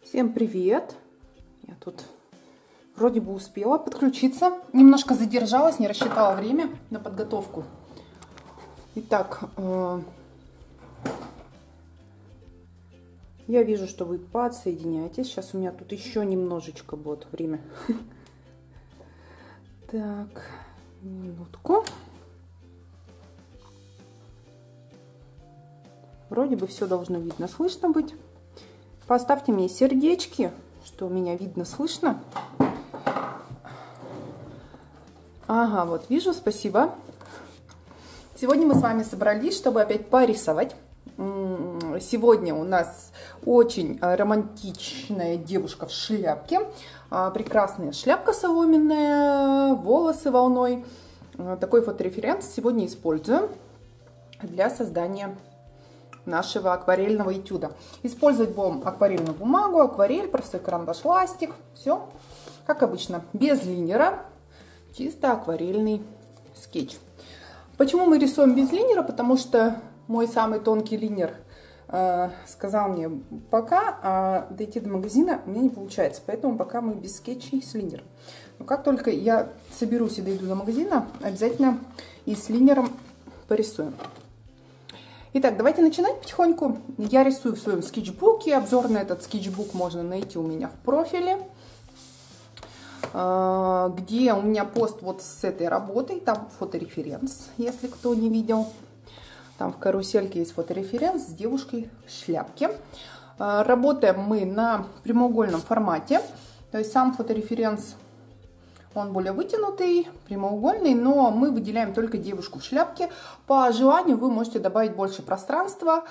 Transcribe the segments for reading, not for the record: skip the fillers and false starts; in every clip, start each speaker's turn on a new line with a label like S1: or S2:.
S1: Всем привет! Я тут вроде бы успела подключиться. Немножко задержалась, не рассчитала время на подготовку. Итак, я вижу, что вы подсоединяетесь. Сейчас у меня тут еще немножечко будет время. Так, минутку. Вроде бы все должно видно, слышно быть. Поставьте мне сердечки, что меня видно, слышно. Ага, вот вижу, спасибо. Сегодня мы с вами собрались, чтобы опять порисовать. Сегодня у нас очень романтичная девушка в шляпке. Прекрасная шляпка соломенная, волосы волной. Такой фотореференс сегодня использую для создания нашего акварельного этюда. Использовать будем акварельную бумагу, акварель, простой карандаш, ластик. Все как обычно, без линера, чисто акварельный скетч. Почему мы рисуем без линера? Потому что мой самый тонкий линер сказал мне, пока дойти до магазина у меня не получается, поэтому пока мы без скетчей с линером. Но как только я соберусь и дойду до магазина, обязательно и с линером порисуем. Итак, давайте начинать потихоньку. Я рисую в своем скетчбуке. Обзор на этот скетчбук можно найти у меня в профиле, где у меня пост вот с этой работой. Там фотореференс, если кто не видел. Там в карусельке есть фотореференс с девушкой в шляпке. Работаем мы на прямоугольном формате. То есть сам фотореференс, он более вытянутый, прямоугольный, но мы выделяем только девушку в шляпке. По желанию вы можете добавить больше пространства.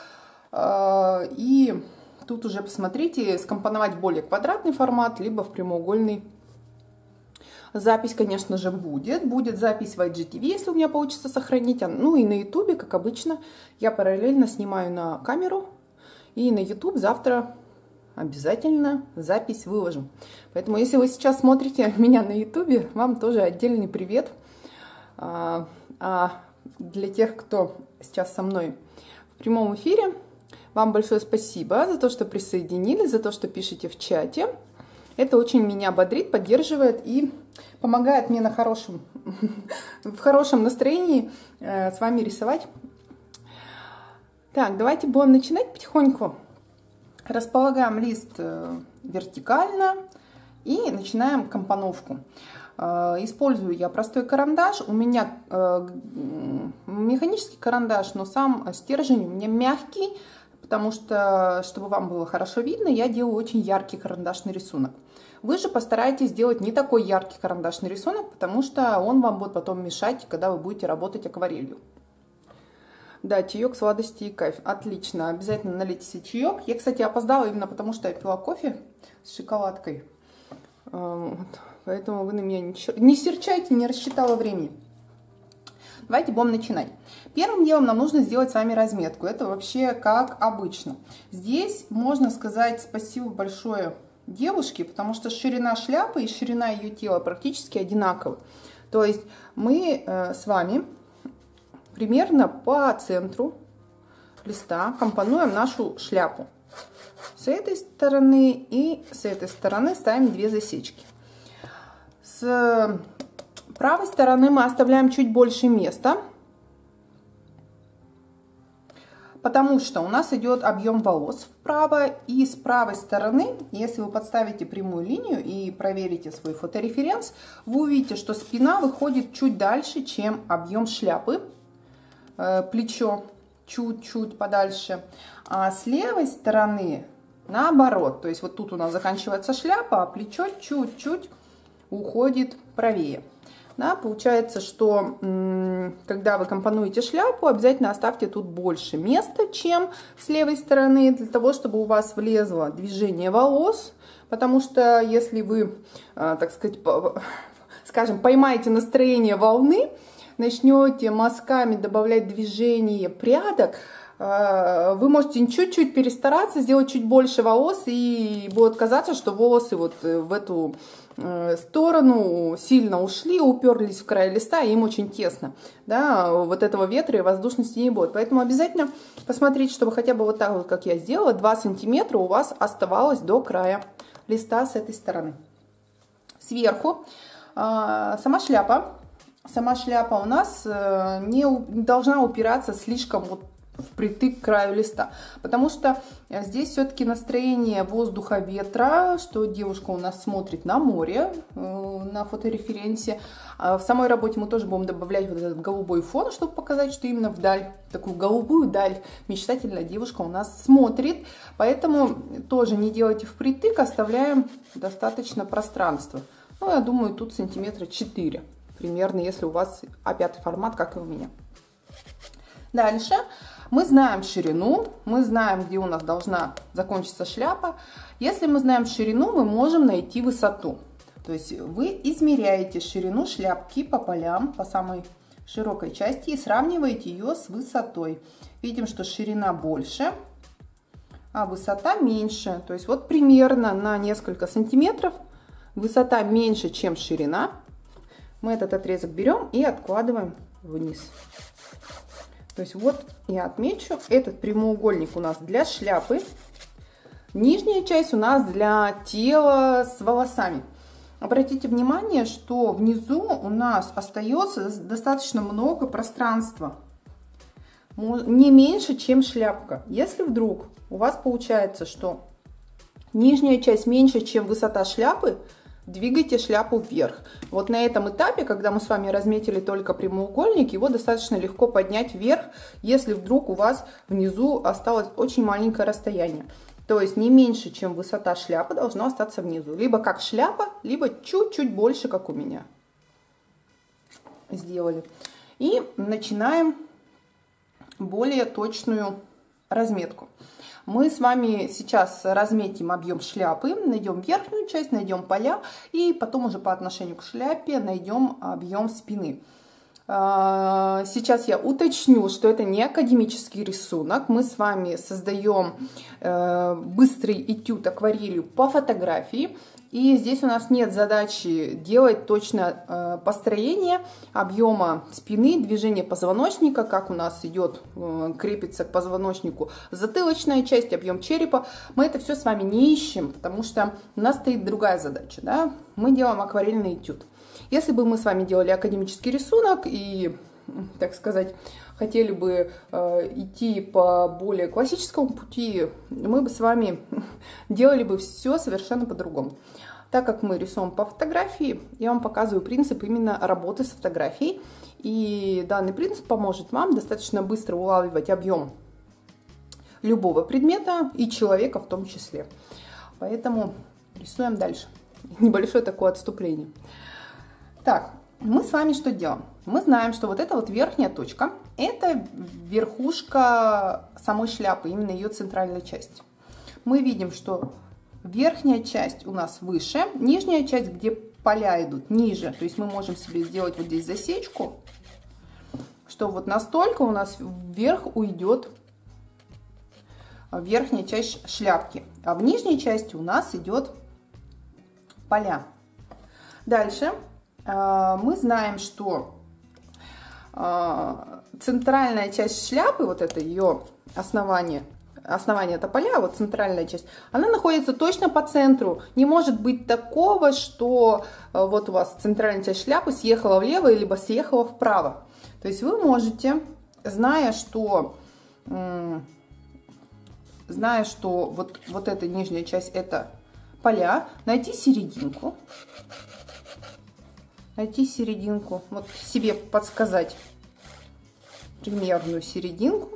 S1: И тут уже посмотрите, скомпоновать более квадратный формат, либо в прямоугольный. Запись, конечно же, будет. Будет запись в IGTV, если у меня получится сохранить. Ну и на YouTube, как обычно, я параллельно снимаю на камеру. И на YouTube завтра обязательно запись выложу. Поэтому, если вы сейчас смотрите меня на YouTube, вам тоже отдельный привет. А для тех, кто сейчас со мной в прямом эфире, вам большое спасибо за то, что присоединились, за то, что пишете в чате. Это очень меня бодрит, поддерживает и помогает мне в хорошем настроении с вами рисовать. Так, давайте будем начинать потихоньку. Располагаем лист вертикально и начинаем компоновку. Использую я простой карандаш. У меня механический карандаш, но сам стержень у меня мягкий, потому что, чтобы вам было хорошо видно, я делаю очень яркий карандашный рисунок. Вы же постарайтесь сделать не такой яркий карандашный рисунок, потому что он вам будет потом мешать, когда вы будете работать акварелью. Да, чаек, сладости и кайф. Отлично. Обязательно налейте себе чаек. Я, кстати, опоздала именно потому, что я пила кофе с шоколадкой. Вот. Поэтому вы на меня не серчайте, не рассчитала времени. Давайте будем начинать. Первым делом нам нужно сделать с вами разметку. Это вообще как обычно. Здесь можно сказать спасибо большое девушке, потому что ширина шляпы и ширина ее тела практически одинаковы. То есть мы с вами примерно по центру листа компонуем нашу шляпу. С этой стороны и с этой стороны ставим 2 засечки. С правой стороны мы оставляем чуть больше места, потому что у нас идет объем волос вправо, и с правой стороны, если вы подставите прямую линию и проверите свой фотореференс, вы увидите, что спина выходит чуть дальше, чем объем шляпы. Плечо чуть-чуть подальше, а с левой стороны наоборот, то есть вот тут у нас заканчивается шляпа, а плечо чуть-чуть уходит правее. Да, получается, что когда вы компонуете шляпу, обязательно оставьте тут больше места, чем с левой стороны, для того, чтобы у вас влезло движение волос, потому что если вы, так сказать, скажем, поймаете настроение волны, начнете мазками добавлять движение прядок, вы можете чуть-чуть перестараться, сделать чуть больше волос, и будет казаться, что волосы вот в эту сторону сильно ушли, уперлись в край листа, и им очень тесно. Да, вот этого ветра и воздушности не будет. Поэтому обязательно посмотрите, чтобы хотя бы вот так вот, как я сделала, 2 сантиметра у вас оставалось до края листа с этой стороны. Сверху сама шляпа. Сама шляпа у нас не должна упираться слишком вот впритык к краю листа, потому что здесь все-таки настроение воздуха, ветра, что девушка у нас смотрит на море на фотореференсе. В самой работе мы тоже будем добавлять вот этот голубой фон, чтобы показать, что именно вдаль, такую голубую даль мечтательная девушка у нас смотрит. Поэтому тоже не делайте впритык, оставляем достаточно пространства. Ну, я думаю, тут сантиметра 4 примерно, если у вас А5 формат, как и у меня. Дальше мы знаем ширину, мы знаем, где у нас должна закончиться шляпа. Если мы знаем ширину, мы можем найти высоту. То есть вы измеряете ширину шляпки по полям, по самой широкой части и сравниваете ее с высотой. Видим, что ширина больше, а высота меньше. То есть вот примерно на несколько сантиметров высота меньше, чем ширина. Мы этот отрезок берем и откладываем вниз. То есть вот я отмечу, этот прямоугольник у нас для шляпы. Нижняя часть у нас для тела с волосами. Обратите внимание, что внизу у нас остается достаточно много пространства. Не меньше, чем шляпка. Если вдруг у вас получается, что нижняя часть меньше, чем высота шляпы, двигайте шляпу вверх. Вот на этом этапе, когда мы с вами разметили только прямоугольник, его достаточно легко поднять вверх, если вдруг у вас внизу осталось очень маленькое расстояние. То есть не меньше, чем высота шляпы должно остаться внизу. Либо как шляпа, либо чуть-чуть больше, как у меня. Сделали. И начинаем более точную разметку. Мы с вами сейчас разметим объем шляпы, найдем верхнюю часть, найдем поля, и потом уже по отношению к шляпе найдем объем спины. Сейчас я уточню, что это не академический рисунок. Мы с вами создаем быстрый этюд акварелью по фотографии. И здесь у нас нет задачи делать точно построение объема спины, движение позвоночника, как у нас идет, крепится к позвоночнику затылочная часть, объем черепа. Мы это все с вами не ищем, потому что у нас стоит другая задача. Да? Мы делаем акварельный этюд. Если бы мы с вами делали академический рисунок и, так сказать, хотели бы идти по более классическому пути, мы бы с вами делали бы все совершенно по-другому. Так как мы рисуем по фотографии, я вам показываю принцип именно работы с фотографией. И данный принцип поможет вам достаточно быстро улавливать объем любого предмета и человека в том числе. Поэтому рисуем дальше. Небольшое такое отступление. Так, мы с вами что делаем? Мы знаем, что вот эта вот верхняя точка – это верхушка самой шляпы, именно ее центральная часть. Мы видим, что верхняя часть у нас выше, нижняя часть, где поля идут, ниже. То есть мы можем себе сделать вот здесь засечку, что вот настолько у нас вверх уйдет верхняя часть шляпки. А в нижней части у нас идет поля. Дальше мы знаем, что центральная часть шляпы, вот это ее основание это поля, вот центральная часть, она находится точно по центру. Не может быть такого, что вот у вас центральная часть шляпы съехала влево, либо съехала вправо. То есть вы можете, зная, что вот эта нижняя часть это поля, найти серединку, вот себе подсказать примерную серединку.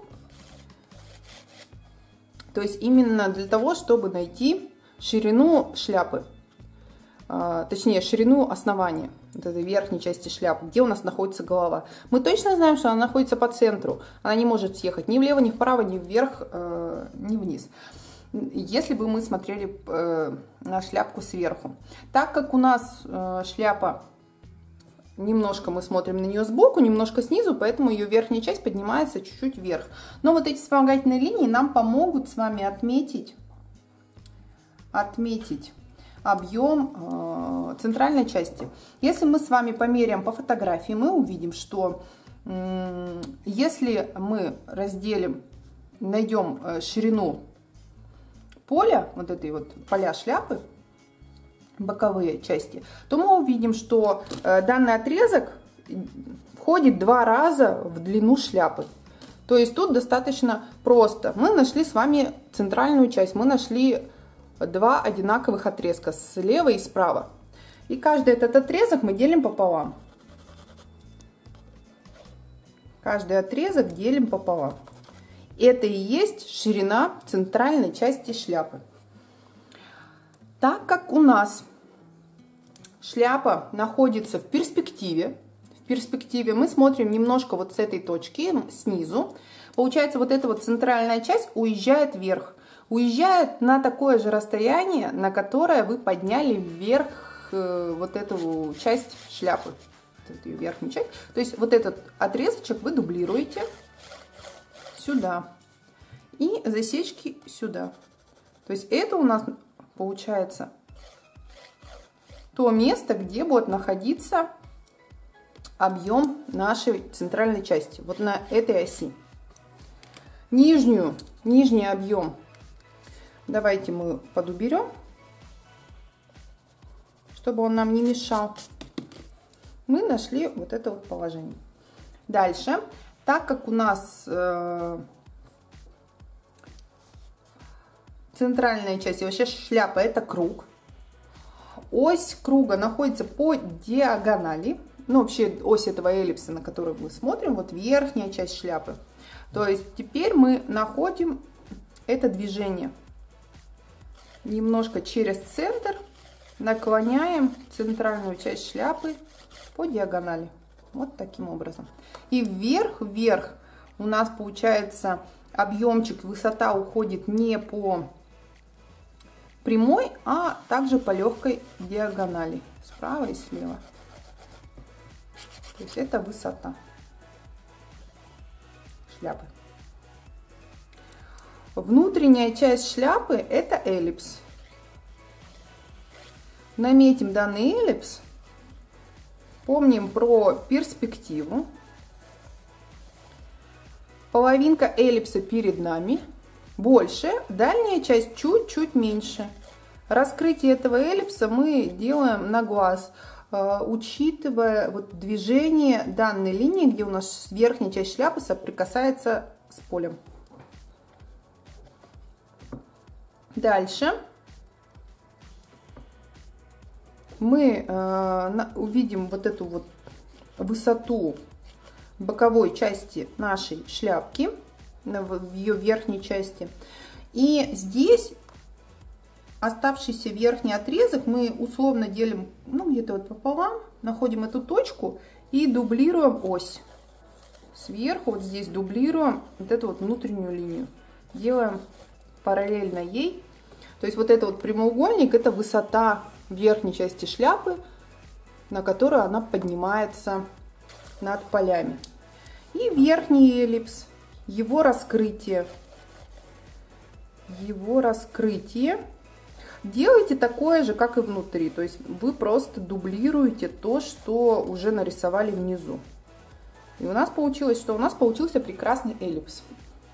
S1: То есть именно для того, чтобы найти ширину шляпы, точнее ширину основания, вот этой верхней части шляпы, где у нас находится голова. Мы точно знаем, что она находится по центру. Она не может съехать ни влево, ни вправо, ни вверх, ни вниз. Если бы мы смотрели на шляпку сверху. Так как у нас шляпа немножко мы смотрим на нее сбоку, немножко снизу, поэтому ее верхняя часть поднимается чуть-чуть вверх. Но вот эти вспомогательные линии нам помогут с вами отметить объем центральной части. Если мы с вами померяем по фотографии, мы увидим, что если мы разделим, найдем ширину поля, вот этой вот поля шляпы, боковые части, то мы увидим, что данный отрезок входит 2 раза в длину шляпы. То есть тут достаточно просто. Мы нашли с вами центральную часть, мы нашли 2 одинаковых отрезка слева и справа. И каждый этот отрезок мы делим пополам. Каждый отрезок делим пополам. Это и есть ширина центральной части шляпы. Так как у нас шляпа находится в перспективе мы смотрим немножко вот с этой точки снизу. Получается, вот эта вот центральная часть уезжает вверх. Уезжает на такое же расстояние, на которое вы подняли вверх вот эту часть шляпы. Вот эту верхнюю часть. То есть вот этот отрезочек вы дублируете сюда. И засечки сюда. То есть это у нас получается то место, где будет находиться объем нашей центральной части. Вот на этой оси. Нижний объем давайте мы подуберем, чтобы он нам не мешал. Мы нашли вот это вот положение. Дальше, так как у нас центральная часть, и вообще шляпа это круг, ось круга находится по диагонали, ну вообще ось этого эллипса, на который мы смотрим, вот верхняя часть шляпы. То есть теперь мы находим это движение. Немножко через центр наклоняем центральную часть шляпы по диагонали. Вот таким образом. И вверх у нас получается объемчик, высота уходит не по прямой, а также по легкой диагонали. Справа и слева. То есть это высота шляпы. Внутренняя часть шляпы это эллипс. Наметим данный эллипс. Помним про перспективу. Половинка эллипса перед нами больше, дальняя часть чуть-чуть меньше. Раскрытие этого эллипса мы делаем на глаз, учитывая вот движение данной линии, где у нас верхняя часть шляпы соприкасается с полем. Дальше мы увидим вот эту вот высоту боковой части нашей шляпки, в ее верхней части. И здесь оставшийся верхний отрезок мы условно делим, ну, где-то вот пополам, находим эту точку и дублируем ось. Сверху вот здесь дублируем вот эту вот внутреннюю линию. Делаем параллельно ей. То есть вот это вот прямоугольник, это высота верхней части шляпы, на которую она поднимается над полями. И верхний эллипс, его раскрытие. Делайте такое же, как и внутри. То есть вы просто дублируете то, что уже нарисовали внизу. И у нас получилось, что у нас получился прекрасный эллипс.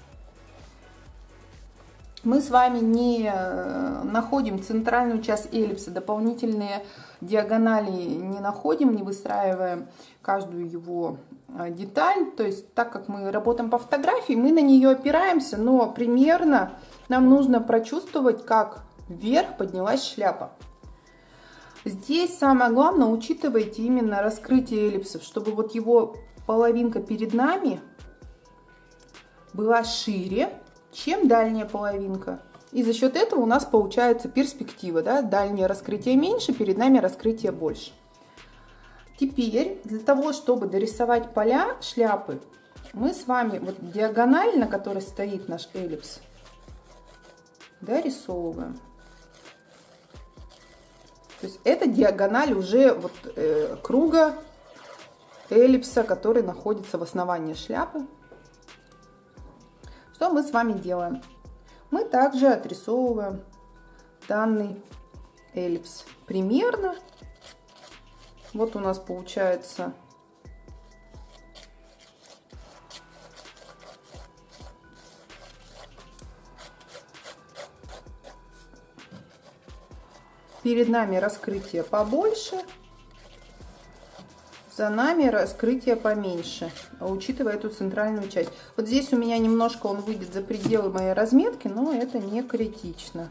S1: Мы с вами не находим центральную часть эллипса, дополнительные диагонали не находим, не выстраиваем каждую его деталь. То есть так как мы работаем по фотографии, мы на нее опираемся, но примерно нам нужно прочувствовать, как вверх поднялась шляпа. Здесь самое главное, учитывайте именно раскрытие эллипсов, чтобы вот его половинка перед нами была шире, чем дальняя половинка. И за счет этого у нас получается перспектива, да? Дальнее раскрытие меньше, перед нами раскрытие больше. Теперь для того, чтобы дорисовать поля шляпы, мы с вами вот диагональ, на которой стоит наш эллипс, дорисовываем. То есть это диагональ уже вот круга эллипса, который находится в основании шляпы. Что мы с вами делаем? Мы также отрисовываем данный эллипс. Примерно вот у нас получается перед нами раскрытие побольше, за нами раскрытие поменьше, учитывая эту центральную часть. Вот здесь у меня немножко он выйдет за пределы моей разметки, но это не критично.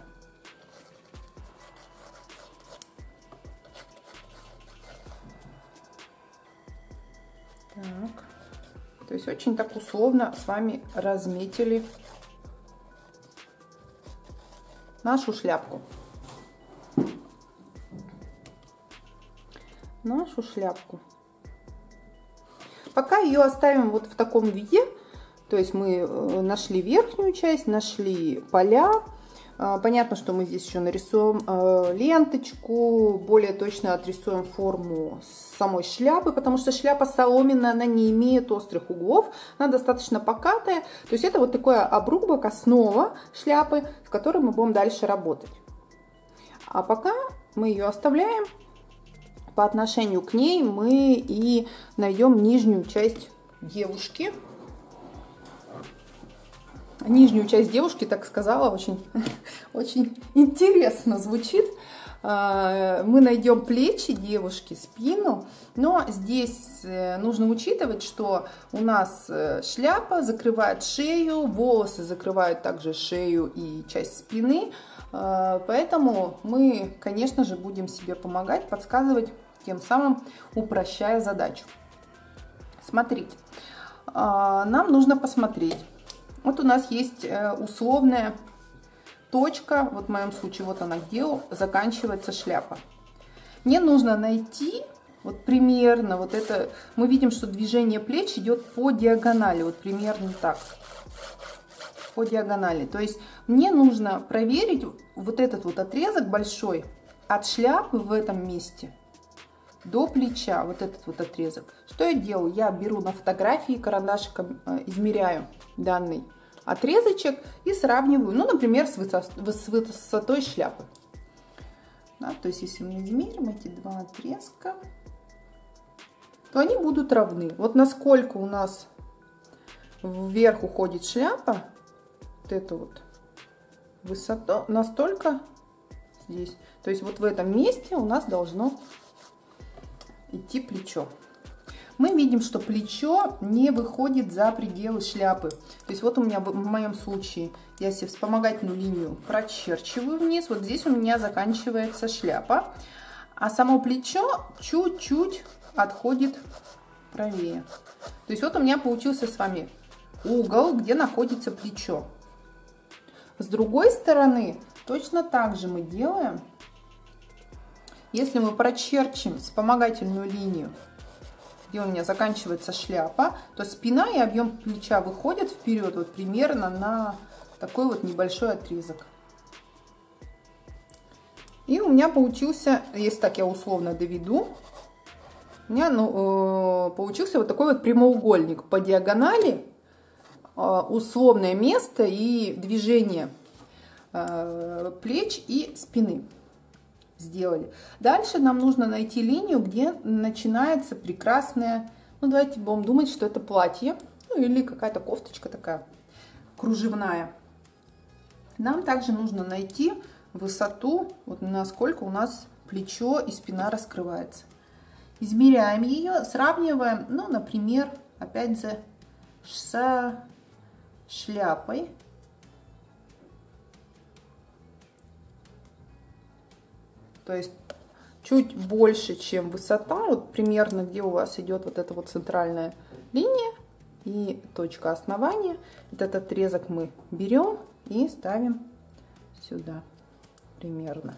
S1: Так. То есть очень так условно с вами разметили нашу шляпку. Пока ее оставим вот в таком виде, то есть мы нашли верхнюю часть, нашли поля. Понятно, что мы здесь еще нарисуем ленточку, более точно отрисуем форму самой шляпы, потому что шляпа соломенная, она не имеет острых углов, она достаточно покатая. То есть это вот такой обрубок, основа шляпы, с которой мы будем дальше работать. А пока мы ее оставляем. По отношению к ней мы и найдем нижнюю часть девушки. Нижнюю часть девушки, так сказала, очень интересно звучит. Мы найдем плечи девушки, спину, но здесь нужно учитывать, что у нас шляпа закрывает шею, волосы закрывают также шею и часть спины, поэтому мы, конечно же, будем себе помогать, подсказывать, тем самым упрощая задачу. Смотрите, нам нужно посмотреть. Вот у нас есть условная точка, вот в моем случае вот она, где заканчивается шляпа. Мне нужно найти вот примерно вот это, мы видим, что движение плеч идет по диагонали, вот примерно так, по диагонали. То есть мне нужно проверить вот этот вот отрезок большой от шляпы в этом месте до плеча, вот этот вот отрезок. Что я делаю? Я беру на фотографии карандашиком, измеряю данный отрезочек и сравниваю, ну, например, с высотой шляпы. Да, то есть, если мы измерим эти два отрезка, то они будут равны. Вот насколько у нас вверх уходит шляпа, вот эту вот высоту, настолько здесь. То есть, вот в этом месте у нас должно идти плечо. Мы видим, что плечо не выходит за пределы шляпы. То есть вот у меня в моем случае я себе вспомогательную линию прочерчиваю вниз. Вот здесь у меня заканчивается шляпа. А само плечо чуть-чуть отходит правее. То есть вот у меня получился с вами угол, где находится плечо. С другой стороны точно так же мы делаем. Если мы прочерчим вспомогательную линию, где у меня заканчивается шляпа, то спина и объем плеча выходят вперед вот примерно на такой вот небольшой отрезок. И у меня получился, если так я условно доведу, у меня получился вот такой вот прямоугольник по диагонали, условное место и движение плеч и спины. Сделали. Дальше нам нужно найти линию, где начинается прекрасная, ну давайте будем думать, что это платье, ну или какая-то кофточка такая кружевная. Нам также нужно найти высоту, вот насколько у нас плечо и спина раскрывается. Измеряем ее, сравниваем, ну, например, опять же, с шляпой. То есть чуть больше, чем высота, вот примерно где у вас идет вот эта вот центральная линия и точка основания. Этот отрезок мы берем и ставим сюда примерно.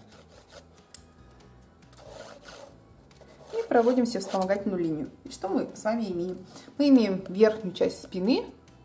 S1: И проводим себе вспомогательную линию. И что мы с вами имеем? Мы имеем верхнюю часть спины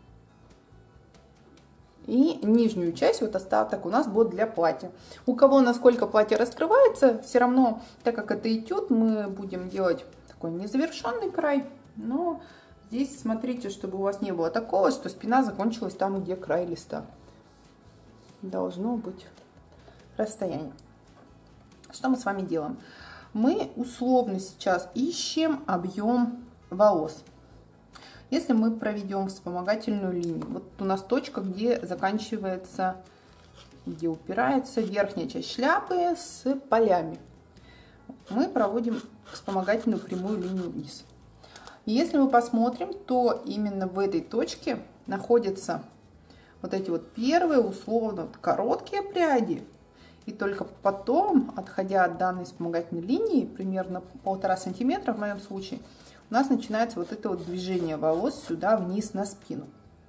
S1: и нижнюю часть, вот остаток у нас будет для платья. У кого насколько платье раскрывается, все равно, так как это этюд, мы будем делать такой незавершенный край. Но здесь смотрите, чтобы у вас не было такого, что спина закончилась там, где край листа. Должно быть расстояние. Что мы с вами делаем? Мы условно сейчас ищем объем волос. Если мы проведем вспомогательную линию, вот у нас точка, где заканчивается, где упирается верхняя часть шляпы с полями, мы проводим вспомогательную прямую линию вниз. И если мы посмотрим, то именно в этой точке находятся вот эти вот первые условно короткие пряди. И только потом, отходя от данной вспомогательной линии, примерно 1,5 сантиметра в моем случае, у нас начинается вот это вот движение волос сюда вниз на спину.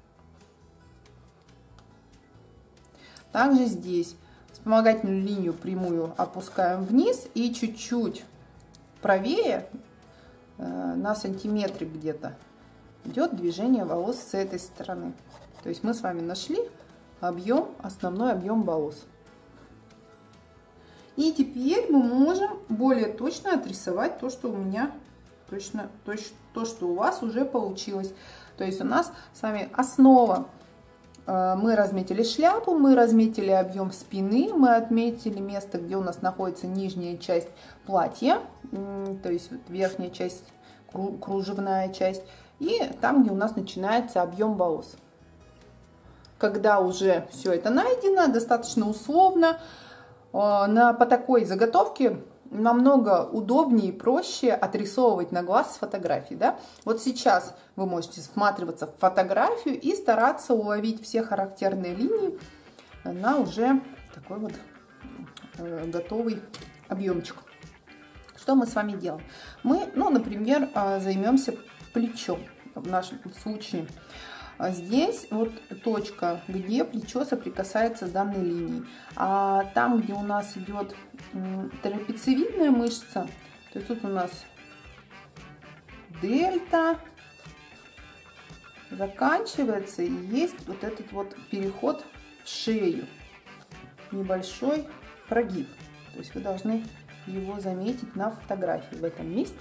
S1: Также здесь вспомогательную линию прямую опускаем вниз и чуть-чуть правее, на сантиметре где-то, идет движение волос с этой стороны. То есть мы с вами нашли объем, основной объем волос. И теперь мы можем более точно отрисовать то, что у меня точно, то, что у вас уже получилось. То есть у нас с вами основа. Мы разметили шляпу, мы разметили объем спины, мы отметили место, где у нас находится нижняя часть платья, то есть вот верхняя часть, кружевная часть, и там, где у нас начинается объем волос. Когда уже все это найдено, достаточно условно, по такой заготовке намного удобнее и проще отрисовывать на глаз с фотографии. Да? Вот сейчас вы можете всматриваться в фотографию и стараться уловить все характерные линии на уже такой вот готовый объемчик. Что мы с вами делаем? Мы, например, займемся плечом в нашем случае. Здесь вот точка, где плечо соприкасается с данной линией. А там, где у нас идет трапециевидная мышца, то есть тут у нас дельта заканчивается, и есть вот этот вот переход в шею, небольшой прогиб. То есть вы должны его заметить на фотографии в этом месте.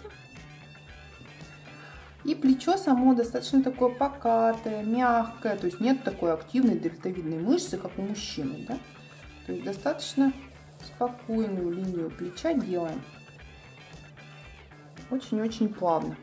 S1: И плечо само достаточно такое покатое, мягкое, то есть нет такой активной дельтовидной мышцы, как у мужчины. Да? То есть достаточно спокойную линию плеча делаем. Очень-очень плавно.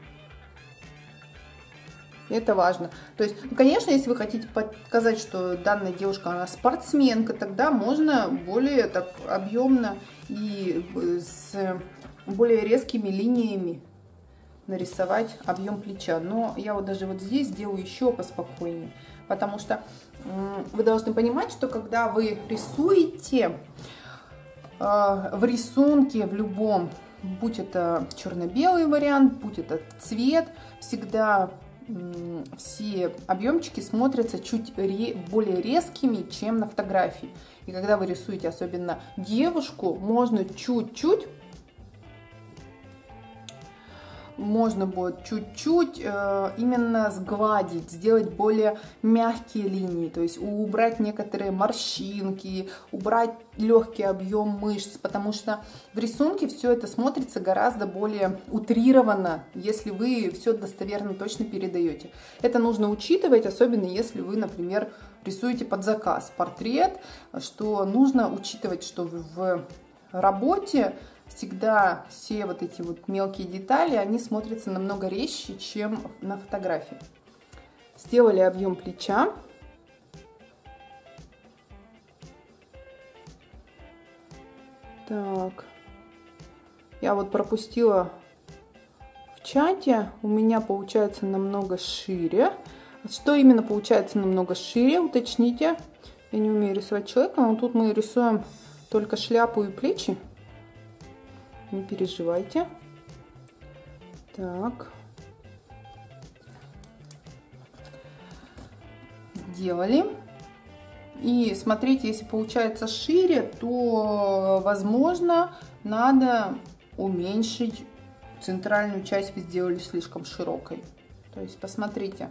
S1: И это важно. То есть, конечно, если вы хотите показать, что данная девушка, она спортсменка, тогда можно более так объемно и с более резкими линиями нарисовать объем плеча. Но я вот даже вот здесь сделаю еще поспокойнее, потому что вы должны понимать, что когда вы рисуете в рисунке в любом, будь это черно-белый вариант, будь это цвет, всегда все объемчики смотрятся чуть более резкими, чем на фотографии. И когда вы рисуете особенно девушку, можно чуть-чуть, можно будет чуть-чуть именно сгладить, сделать более мягкие линии, то есть убрать некоторые морщинки, убрать легкий объем мышц, потому что в рисунке все это смотрится гораздо более утрированно, если вы все достоверно точно передаете. Это нужно учитывать, особенно если вы, например, рисуете под заказ портрет, что нужно учитывать, что в работе всегда все вот эти вот мелкие детали, они смотрятся намного резче, чем на фотографии. Сделали объем плеча. Так. Я вот пропустила в чате. У меня получается намного шире. Что именно получается намного шире, уточните. Я не умею рисовать человека, но тут мы рисуем только шляпу и плечи. Не переживайте. Так. Сделали. И смотрите, если получается шире, то, возможно, надо уменьшить центральную часть. Вы сделали слишком широкой. То есть, посмотрите.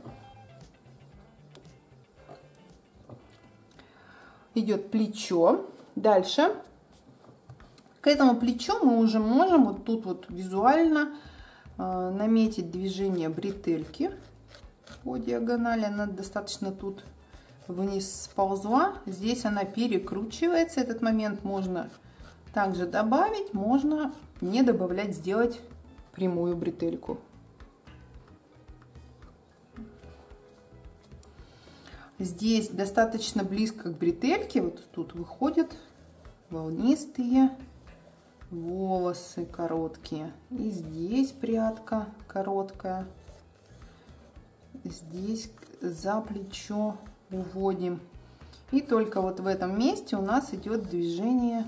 S1: Идет плечо. Дальше. К этому плечу мы уже можем вот тут вот визуально наметить движение бретельки по диагонали. Она достаточно тут вниз сползла. Здесь она перекручивается. Этот момент можно также добавить, можно не добавлять, сделать прямую бретельку. Здесь достаточно близко к бретельке, вот тут выходят волнистые волосы короткие. И здесь прядка короткая. Здесь за плечо уводим. И только вот в этом месте у нас идет движение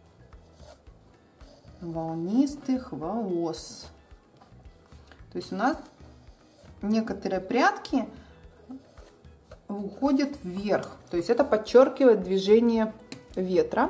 S1: волнистых волос. То есть у нас некоторые прядки уходят вверх. То есть это подчеркивает движение ветра.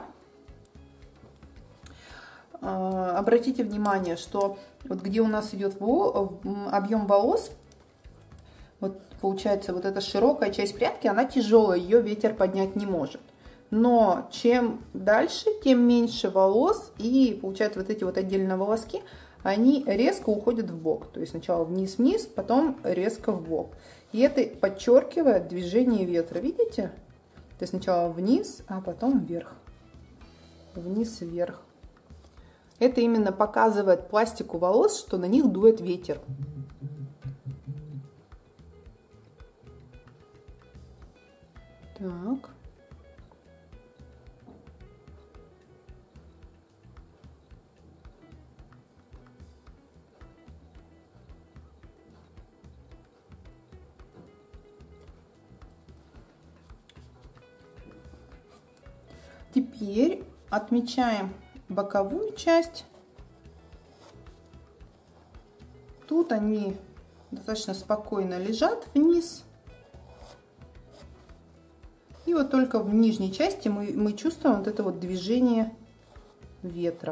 S1: Обратите внимание, что вот где у нас идет объем волос, вот получается вот эта широкая часть прядки, она тяжелая, ее ветер поднять не может. Но чем дальше, тем меньше волос, и получается вот эти вот отдельные волоски, они резко уходят в бок. То есть сначала вниз-вниз, потом резко в бок. И это подчеркивает движение ветра, видите? То есть сначала вниз, а потом вверх. Вниз-вверх. Это именно показывает пластику волос, что на них дует ветер. Так. Теперь отмечаем боковую часть. Тут они достаточно спокойно лежат вниз. И вот только в нижней части мы чувствуем вот это вот движение ветра.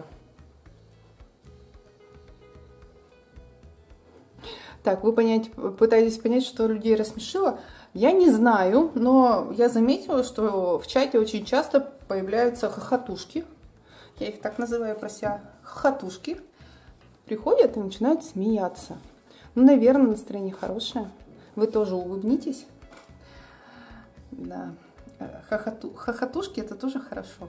S1: Так, вы пытаетесь понять, что людей рассмешило. Я не знаю, но я заметила, что в чате очень часто появляются хохотушки. Я их так называю про себя, хохотушки. Приходят и начинают смеяться. Ну, наверное, настроение хорошее. Вы тоже улыбнитесь. Да. Хохотушки — это тоже хорошо.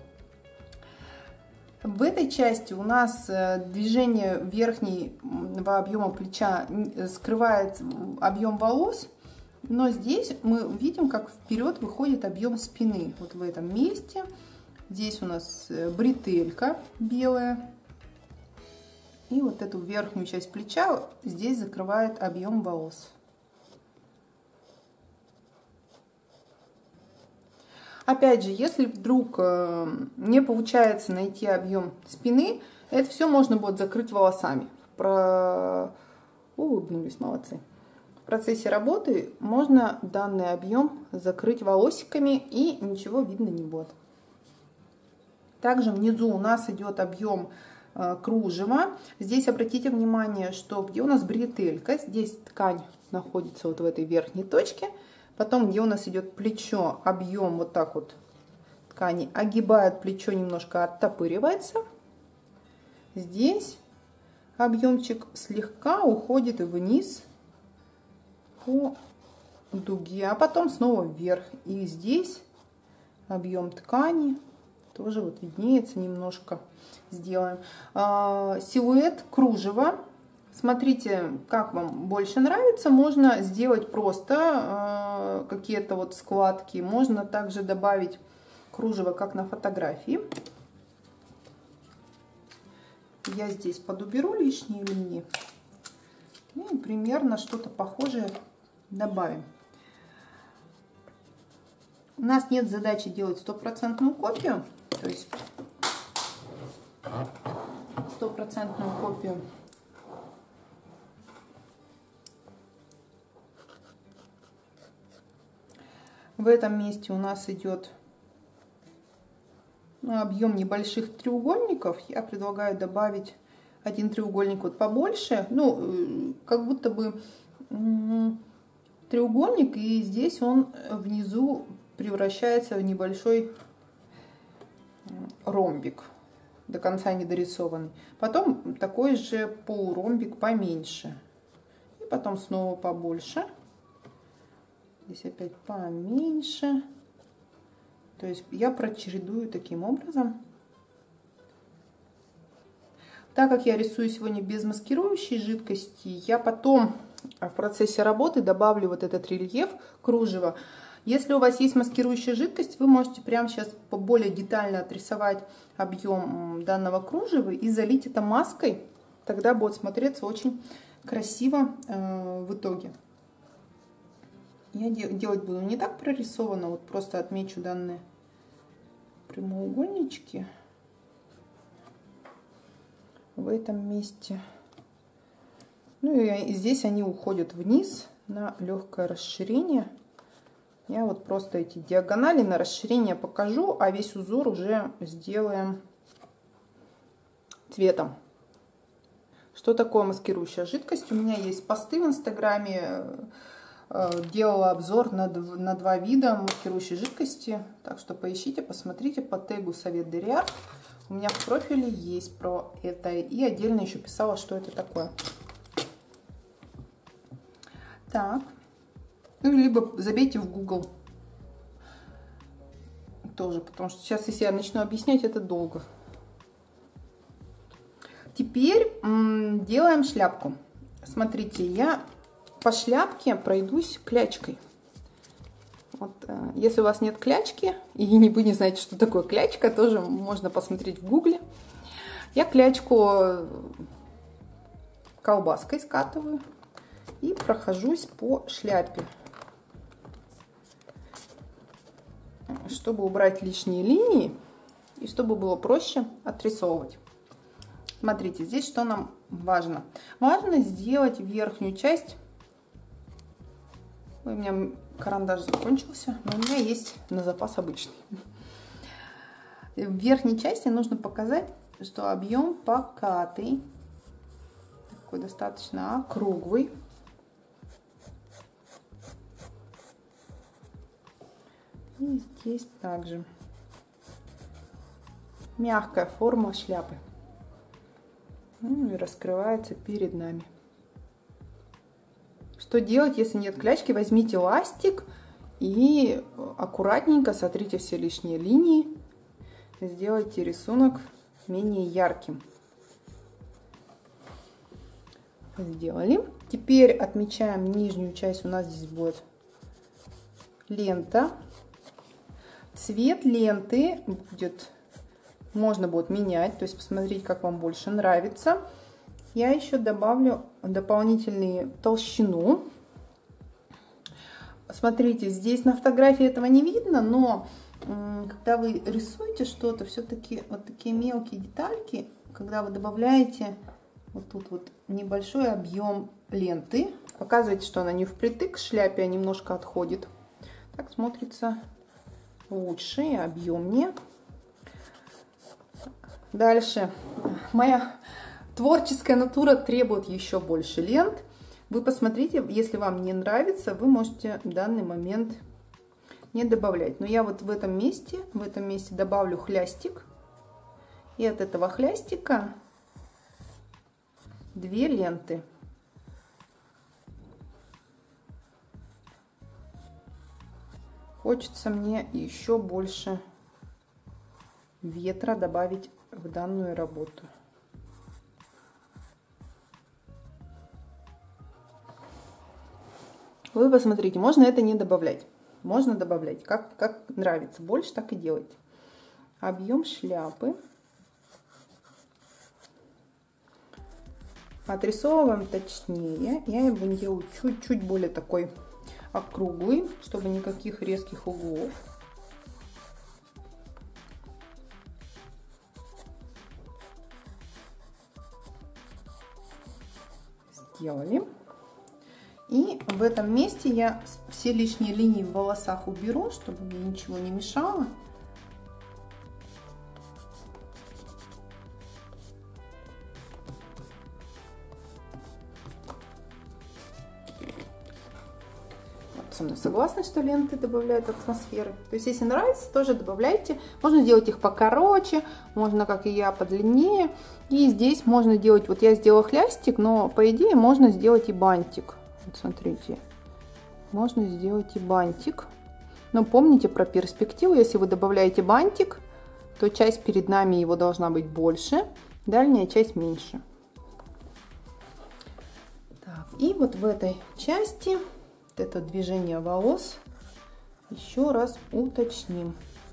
S1: В этой части у нас движение верхнего объема плеча скрывает объем волос, но здесь мы видим, как вперед выходит объем спины. Вот в этом месте. Здесь у нас бретелька белая. И вот эту верхнюю часть плеча здесь закрывает объем волос. Опять же, если вдруг не получается найти объем спины, это все можно будет закрыть волосами. Улыбнулись, молодцы. В процессе работы можно данный объем закрыть волосиками, и ничего видно не будет. Также внизу у нас идет объем кружева. Здесь обратите внимание, что где у нас бретелька, здесь ткань находится вот в этой верхней точке. Потом, где у нас идет плечо, объем вот так вот ткани огибает плечо, немножко оттопыривается. Здесь объемчик слегка уходит вниз по дуге, а потом снова вверх. И здесь объем ткани тоже вот виднеется немножко. Сделаем силуэт кружева. Смотрите, как вам больше нравится. Можно сделать просто какие-то вот складки. Можно также добавить кружево, как на фотографии. Я здесь подуберу лишние линии. И примерно что-то похожее добавим. У нас нет задачи делать стопроцентную копию. То есть стопроцентную копию. В этом месте у нас идет объем небольших треугольников. Я предлагаю добавить один треугольник вот побольше. Ну, как будто бы треугольник, и здесь он внизу превращается в небольшой ромбик. до конца не дорисованный. Потом такой же полуромбик поменьше. И потом снова побольше. Здесь опять поменьше. То есть я прочередую таким образом. Так как я рисую сегодня без маскирующей жидкости, я потом в процессе работы добавлю вот этот рельеф кружева. Если у вас есть маскирующая жидкость, вы можете прямо сейчас более детально отрисовать объем данного кружева и залить это маской. Тогда будет смотреться очень красиво в итоге. Я делать буду не так прорисованно, вот просто отмечу данные прямоугольнички в этом месте. Ну и здесь они уходят вниз на легкое расширение. Я вот просто эти диагонали на расширение покажу, а весь узор уже сделаем цветом. Что такое маскирующая жидкость? У меня есть посты в Инстаграме. Делала обзор на 2 вида маскирующей жидкости. Так что поищите, посмотрите по тегу Совет Дериарт. У меня в профиле есть про это. И отдельно еще писала, что это такое. Так. Ну, либо забейте в Google тоже, потому что сейчас, если я начну объяснять, это долго. Теперь делаем шляпку. Смотрите, я по шляпке пройдусь клячкой. Вот, если у вас нет клячки, и вы не знаете, что такое клячка, тоже можно посмотреть в Гугле. Я клячку колбаской скатываю и прохожусь по шляпе, чтобы убрать лишние линии и чтобы было проще отрисовывать. Смотрите, здесь что нам важно. Важно сделать верхнюю часть. Ой, у меня карандаш закончился, но у меня есть на запас обычный. В верхней части нужно показать, что объем покатый, такой достаточно округлый. И здесь также мягкая форма шляпы. И раскрывается перед нами. Что делать, если нет клячки? Возьмите ластик и аккуратненько сотрите все лишние линии. Сделайте рисунок менее ярким. Сделали. Теперь отмечаем нижнюю часть. У нас здесь будет лента. Цвет ленты можно будет менять, то есть посмотреть, как вам больше нравится. Я еще добавлю дополнительную толщину. Смотрите, здесь на фотографии этого не видно, но когда вы рисуете что-то, все-таки вот такие мелкие детальки, когда вы добавляете вот тут вот небольшой объем ленты, показывайте, что она не впритык к шляпе, а немножко отходит. Так смотрится лучше и объемнее. Дальше. Моя творческая натура требует еще больше лент. Вы посмотрите, если вам не нравится, вы можете в данный момент не добавлять. Но я вот в этом месте добавлю хлястик. И от этого хлястика 2 ленты. Хочется мне еще больше ветра добавить в данную работу. Вы посмотрите, можно это не добавлять. Можно добавлять, как нравится. Больше так и делайте. Объем шляпы. Отрисовываем точнее. Я его делаю чуть-чуть более такой округлый, чтобы никаких резких углов. Сделали. И в этом месте я все лишние линии в волосах уберу, чтобы мне ничего не мешало. со мной согласны, что ленты добавляют атмосферы. То есть, если нравится, тоже добавляйте. Можно делать их покороче, можно, как и я, подлиннее. И здесь можно делать, вот я сделала хлястик, но по идее можно сделать и бантик. Вот смотрите, можно сделать и бантик. Но помните про перспективу, если вы добавляете бантик, то часть перед нами его должна быть больше, дальняя часть меньше. Так, и вот в этой части вот это движение волос еще раз уточним.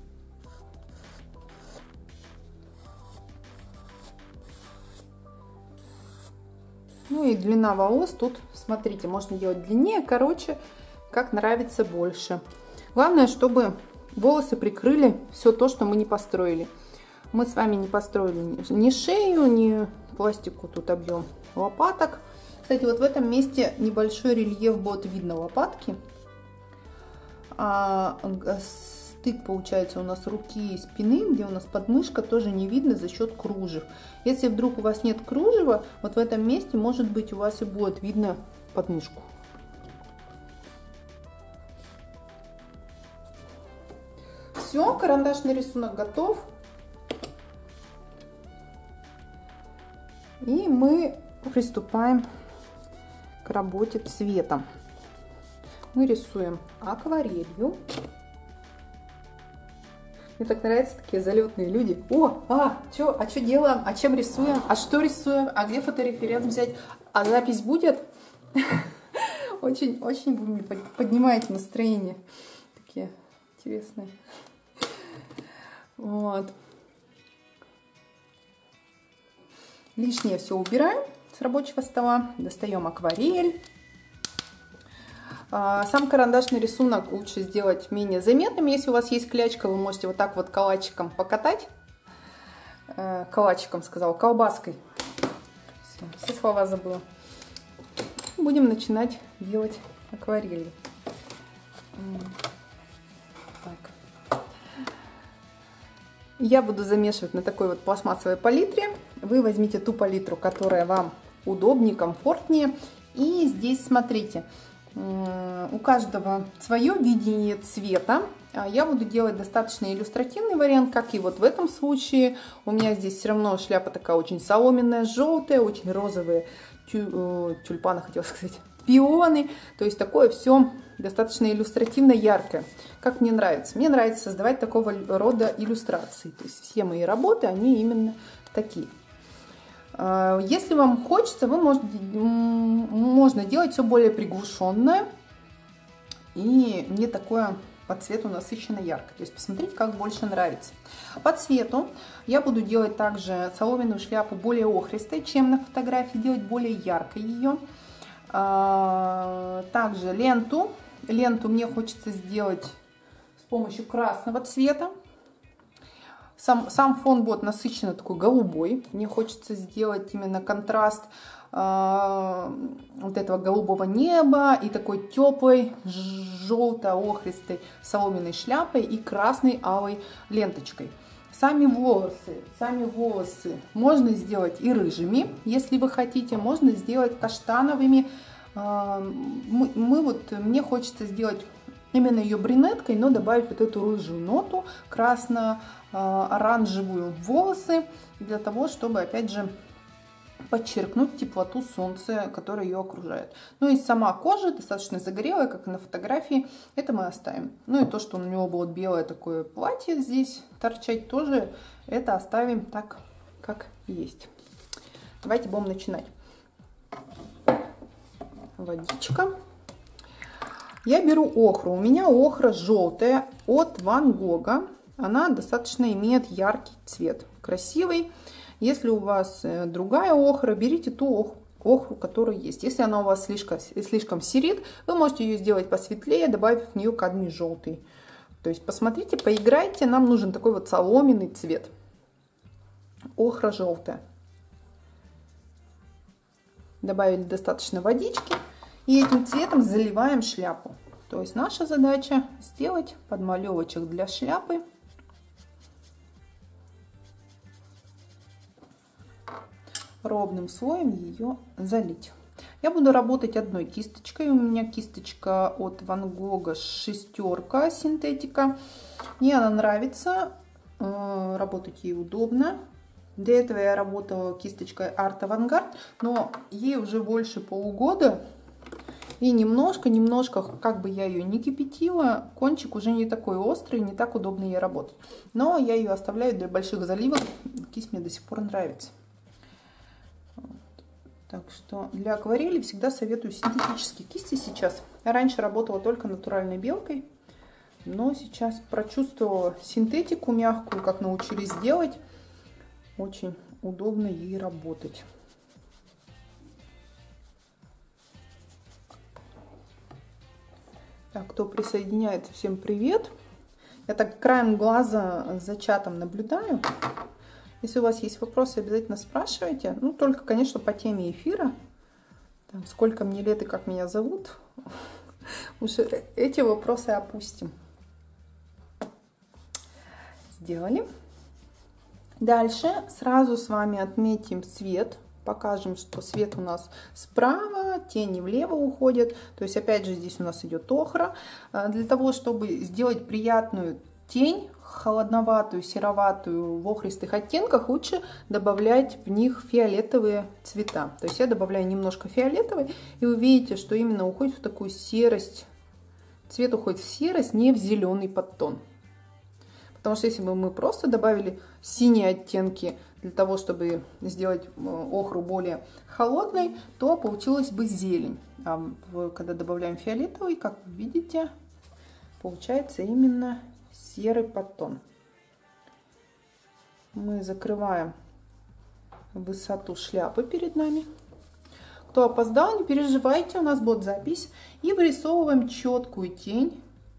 S1: Ну и длина волос тут, смотрите, можно делать длиннее, короче, как нравится больше. Главное, чтобы волосы прикрыли все то, что мы не построили. Мы с вами не построили ни шею, ни пластику, тут объем лопаток. Кстати, вот в этом месте небольшой рельеф будет видно лопатки. А стык получается у нас руки и спины, где у нас подмышка, тоже не видно за счет кружев. Если вдруг у вас нет кружева, вот в этом месте, может быть, у вас и будет видно подмышку. Все, карандашный рисунок готов. И мы приступаем к работе цветом. Мы рисуем акварелью. Мне так нравятся такие залетные люди. Что делаем? А чем рисуем? А что рисуем? А где фотореференс взять? А запись будет? Очень вы мне поднимаете настроение. Такие интересные. Вот. Лишнее все убираем с рабочего стола. Достаем акварель. Сам карандашный рисунок лучше сделать менее заметным. Если у вас есть клячка, вы можете вот так вот калачиком покатать. Калачиком сказала, колбаской. Все слова забыла. Будем начинать делать акварелью. Так. Я буду замешивать на такой вот пластмассовой палитре. Вы возьмите ту палитру, которая вам удобнее, комфортнее. И здесь смотрите. У каждого свое видение цвета. Я буду делать достаточно иллюстративный вариант, как и вот в этом случае. У меня здесь все равно шляпа такая очень соломенная, желтая, очень розовые тюльпаны, хотела сказать, пионы. То есть такое все достаточно иллюстративно яркое, как мне нравится. Мне нравится создавать такого рода иллюстрации. То есть все мои работы, они именно такие. Если вам хочется, можно делать все более приглушенное и не такое по цвету насыщенно яркое. То есть посмотрите, как больше нравится. По цвету я буду делать также соломенную шляпу более охристой, чем на фотографии, делать более яркой ее. Также ленту мне хочется сделать с помощью красного цвета. Сам фон будет насыщенно такой голубой. Мне хочется сделать именно контраст вот этого голубого неба и такой теплой желто-охристой соломенной шляпой и красной алой ленточкой. Сами волосы можно сделать и рыжими, если вы хотите, можно сделать каштановыми. Мне хочется сделать именно ее брюнеткой, но добавить вот эту рыжую ноту, красно-оранжевую волосы, для того, чтобы, опять же, подчеркнуть теплоту солнца, которое ее окружает. Ну и сама кожа достаточно загорелая, как и на фотографии, это мы оставим. Ну и то, что у него было белое такое платье здесь торчать, тоже это оставим так, как есть. Давайте будем начинать. Водичка. Я беру охру. У меня охра желтая от Ван Гога. Она достаточно имеет яркий цвет, красивый. Если у вас другая охра, берите ту охру, которая есть. Если она у вас слишком серит, вы можете ее сделать посветлее, добавив в нее кадмий желтый. То есть посмотрите, поиграйте. Нам нужен такой вот соломенный цвет. Охра желтая. Добавили достаточно водички. И этим цветом заливаем шляпу. То есть наша задача сделать подмалевочек для шляпы. Ровным слоем ее залить. Я буду работать одной кисточкой. У меня кисточка от Ван Гога шестерка синтетика. Мне она нравится, работать ей удобно. До этого я работала кисточкой Art Avantgarde, но ей уже больше полугода. И немножко, как бы я ее не кипятила, кончик уже не такой острый, не так удобно ей работать. Но я ее оставляю для больших заливок. Кисть мне до сих пор нравится. Так что для акварели всегда советую синтетические кисти сейчас. Я раньше работала только натуральной белкой, но сейчас прочувствовала синтетику мягкую, как научились делать. Очень удобно ей работать. Так, кто присоединяется, всем привет. Я так краем глаза за чатом наблюдаю. Если у вас есть вопросы, обязательно спрашивайте. Ну, только, конечно, по теме эфира. Там, сколько мне лет и как меня зовут. Уж эти вопросы опустим. Сделали. Дальше сразу с вами отметим цвет. Покажем, что свет у нас справа, тени влево уходят. То есть, опять же, здесь у нас идет охра. Для того, чтобы сделать приятную тень, холодноватую, сероватую, в охристых оттенках, лучше добавлять в них фиолетовые цвета. То есть я добавляю немножко фиолетовый, и вы видите, что именно уходит в такую серость. Цвет уходит в серость, не в зеленый подтон. Потому что если бы мы просто добавили синие оттенки для того, чтобы сделать охру более холодной, то получилась бы зелень. А когда добавляем фиолетовый, как вы видите, получается именно серый подтон. Мы закрываем высоту шляпы перед нами. Кто опоздал, не переживайте, у нас будет запись. И вырисовываем четкую тень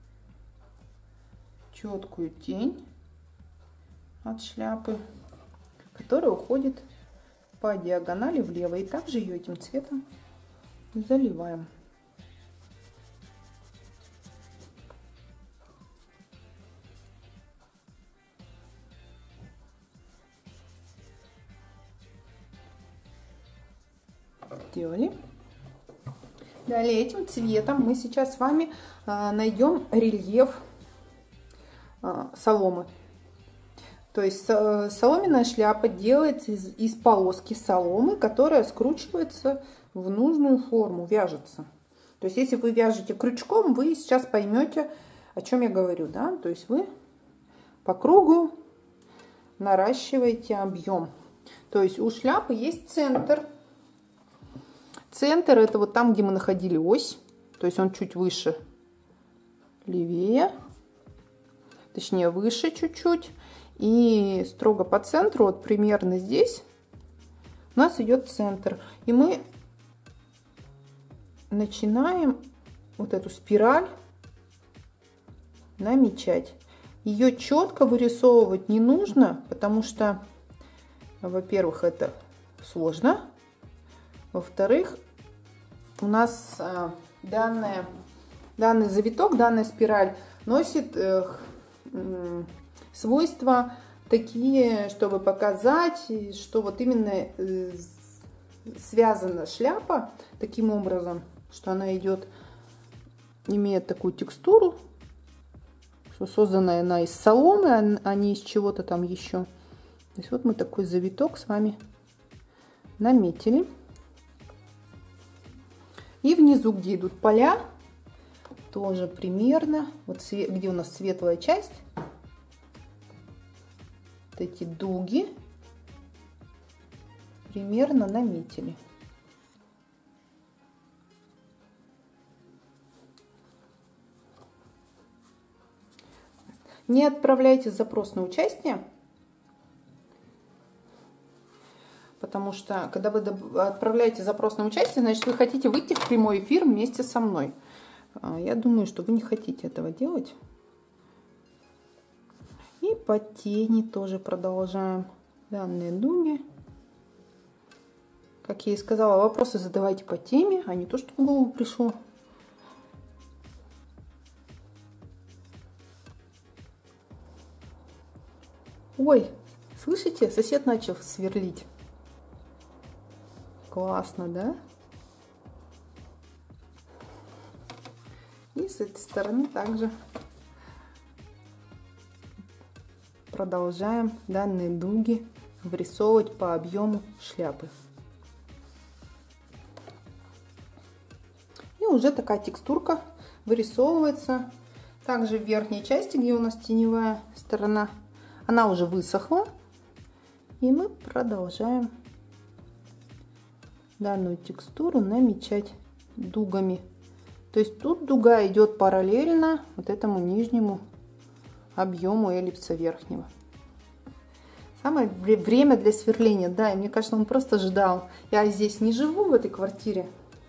S1: от шляпы, которая уходит по диагонали влево. И также ее этим цветом заливаем. Сделали. Далее этим цветом мы сейчас с вами найдем рельеф соломы. То есть соломенная шляпа делается из полоски соломы, которая скручивается в нужную форму, вяжется. То есть если вы вяжете крючком, вы сейчас поймете, о чем я говорю, да? То есть вы по кругу наращиваете объем. То есть у шляпы есть центр. Центр — это вот там, где мы находили ось. То есть он чуть выше, левее. Точнее, выше чуть-чуть. И строго по центру, вот примерно здесь, у нас идет центр. И мы начинаем вот эту спираль намечать. Ее четко вырисовывать не нужно, потому что, во-первых, это сложно. Во-вторых, у нас данный завиток, данная спираль носит свойства такие, чтобы показать, что вот именно связана шляпа таким образом, что она идет, имеет такую текстуру, что создана она из соломы, а не из чего-то там еще. То есть вот мы такой завиток с вами наметили. И внизу, где идут поля, тоже примерно, вот где у нас светлая часть, вот эти дуги примерно наметили. Не отправляйте запрос на участие, потому что когда вы отправляете запрос на участие, значит, вы хотите выйти в прямой эфир вместе со мной. Я думаю, что вы не хотите этого делать. И по тени тоже продолжаем данные дуги. Как я и сказала, вопросы задавайте по теме, а не то, что в голову пришло. Ой, слышите? Сосед начал сверлить. Классно, да? с этой стороны также продолжаем данные дуги вырисовывать по объему шляпы. И уже такая текстурка вырисовывается. Также в верхней части, где у нас теневая сторона, она уже высохла. И мы продолжаем данную текстуру намечать дугами. То есть тут дуга идет параллельно вот этому нижнему объему эллипса верхнего. Самое время для сверления. Да, и мне кажется, он просто ждал. Я здесь не живу, в этой квартире.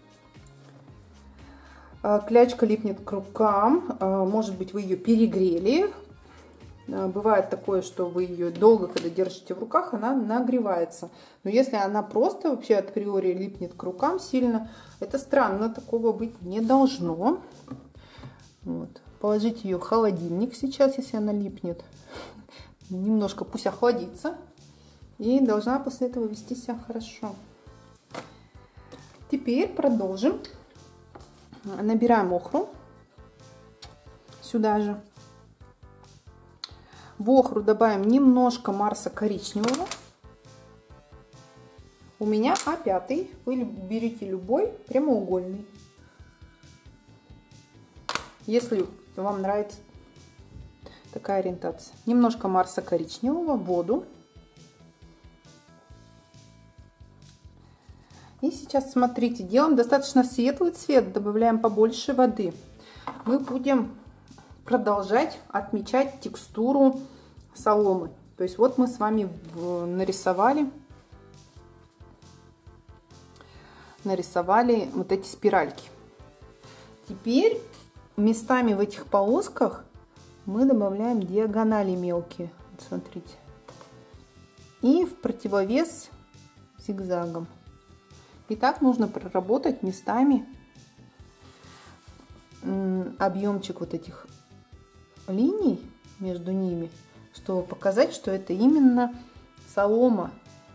S1: Клячка липнет к рукам. Может быть, вы ее перегрели. Бывает такое, что вы ее долго, когда держите в руках, она нагревается. Но если она просто вообще априори липнет к рукам сильно, это странно, такого быть не должно. Вот. Положить ее в холодильник сейчас, если она липнет. Немножко пусть охладится. И должна после этого вести себя хорошо. Теперь продолжим. Набираем охру. Сюда же. В охру добавим немножко Марса коричневого. У меня А5. Вы берите любой прямоугольный. Если вам нравится такая ориентация. Немножко Марса коричневого в воду. И сейчас смотрите, делаем достаточно светлый цвет, добавляем побольше воды. Мы будем продолжать отмечать текстуру соломы. То есть вот мы с вами нарисовали вот эти спиральки. Теперь местами в этих полосках мы добавляем диагонали мелкие. Вот смотрите. И в противовес зигзагом. И так нужно проработать местами объемчик вот этих линий между ними, чтобы показать, что это именно солома.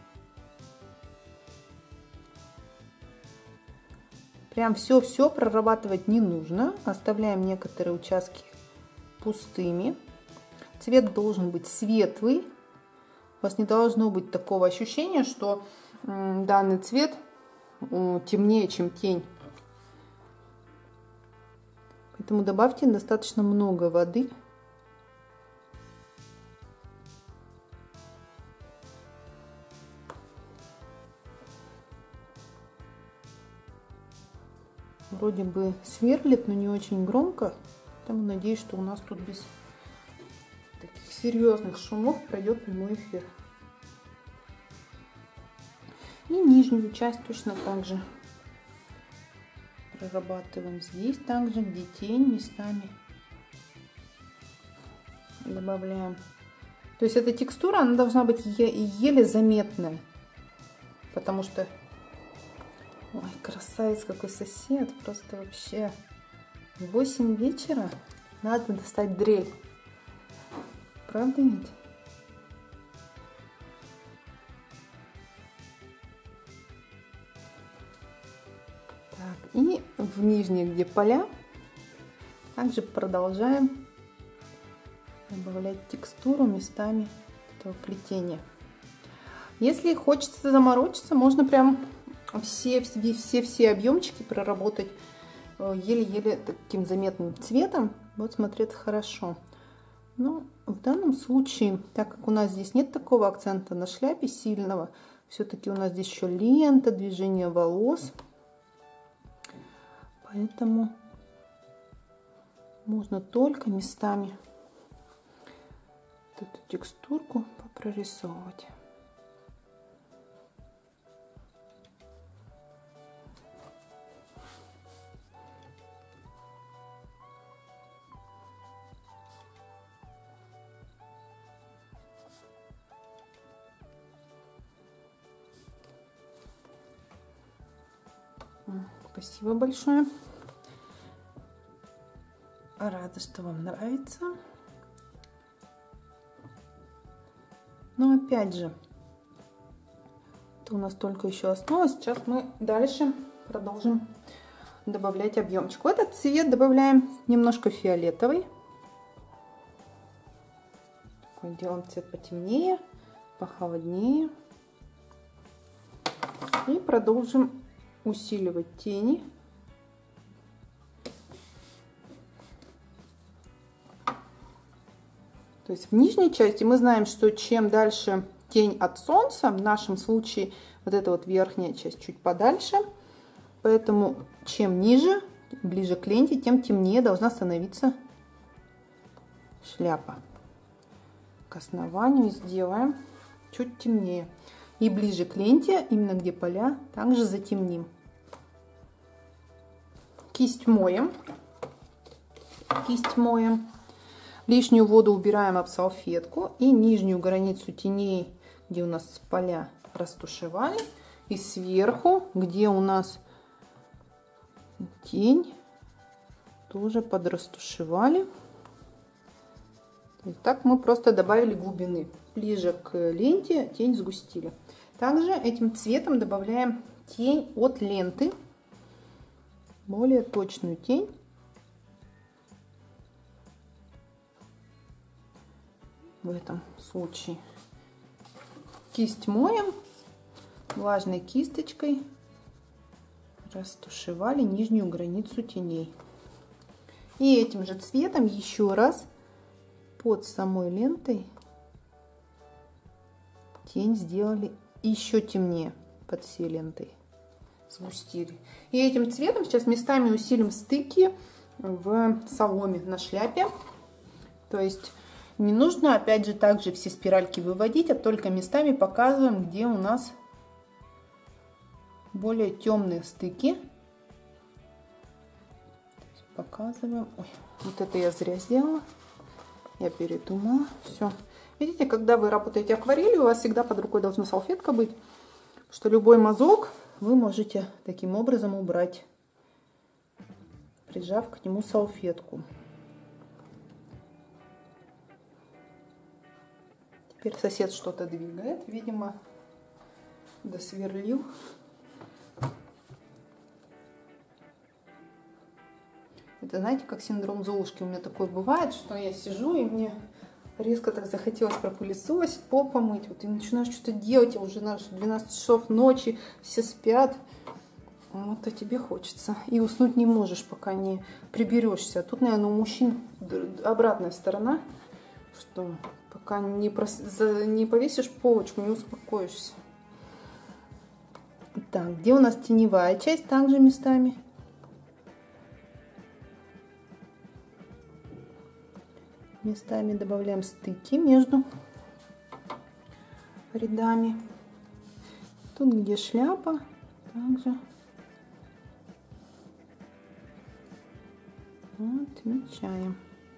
S1: Прям все прорабатывать не нужно. Оставляем некоторые участки пустыми. Цвет должен быть светлый. У вас не должно быть такого ощущения, что данный цвет темнее, чем тень. Поэтому добавьте достаточно много воды. Вроде бы сверлит, но не очень громко. Поэтому надеюсь, что у нас тут без таких серьезных шумов пройдет прямой эфир. И нижнюю часть точно так же прорабатываем. Здесь также, где тень, местами добавляем. То есть эта текстура, она должна быть еле заметная. Потому что... Ой, красавец какой сосед. Просто вообще... В 8 вечера надо достать дрель. Правда ведь? Так, и в нижние, где поля, также продолжаем добавлять текстуру местами этого плетения. Если хочется заморочиться, можно прям все объемчики проработать еле-еле таким заметным цветом. Вот смотреться хорошо. Но в данном случае, так как у нас здесь нет такого акцента на шляпе сильного, все-таки у нас здесь еще лента, движение волос. Поэтому можно только местами вот эту текстурку прорисовывать. Спасибо большое. Рада, что вам нравится. Но опять же, это у нас только еще основа. Сейчас мы дальше продолжим добавлять объемчик. В этот цвет добавляем немножко фиолетовый. Такой делаем цвет потемнее, похолоднее. И продолжим усиливать тени. То есть в нижней части мы знаем, что чем дальше тень от солнца, в нашем случае вот эта вот верхняя часть чуть подальше, поэтому чем ниже, ближе к ленте, тем темнее должна становиться шляпа. К основанию сделаем чуть темнее. И ближе к ленте, именно где поля, также затемним. Кисть моем. Кисть моем. Лишнюю воду убираем об салфетку. И нижнюю границу теней, где у нас поля, растушевали. И сверху, где у нас тень, тоже подрастушевали. Так мы просто добавили глубины. Ближе к ленте тень сгустили. Также этим цветом добавляем тень от ленты. Более точную тень. В этом случае кисть моем, влажной кисточкой растушевали нижнюю границу теней. И этим же цветом еще раз под самой лентой тень сделали еще темнее под всей лентой. Сгустили. И этим цветом сейчас местами усилим стыки в соломе на шляпе. То есть не нужно опять же также все спиральки выводить, а только местами показываем, где у нас более темные стыки. Показываем. Ой, вот это я зря сделала. Я передумала. Все. Видите, когда вы работаете акварелью, у вас всегда под рукой должна салфетка быть, что любой мазок вы можете таким образом убрать, прижав к нему салфетку. Теперь сосед что-то двигает, видимо, досверлил. Это, знаете, как синдром Золушки у меня такое бывает, что я сижу и мне резко так захотелось пропылесосить, пол помыть. Вот и начинаешь что-то делать, а уже 12 часов ночи, все спят. Вот а тебе хочется. И уснуть не можешь, пока не приберешься. Тут, наверное, у мужчин обратная сторона, что пока не повесишь полочку, не успокоишься. Так, где у нас теневая часть? Также местами. Местами добавляем стыки между рядами. Тут, где шляпа, также отмечаем.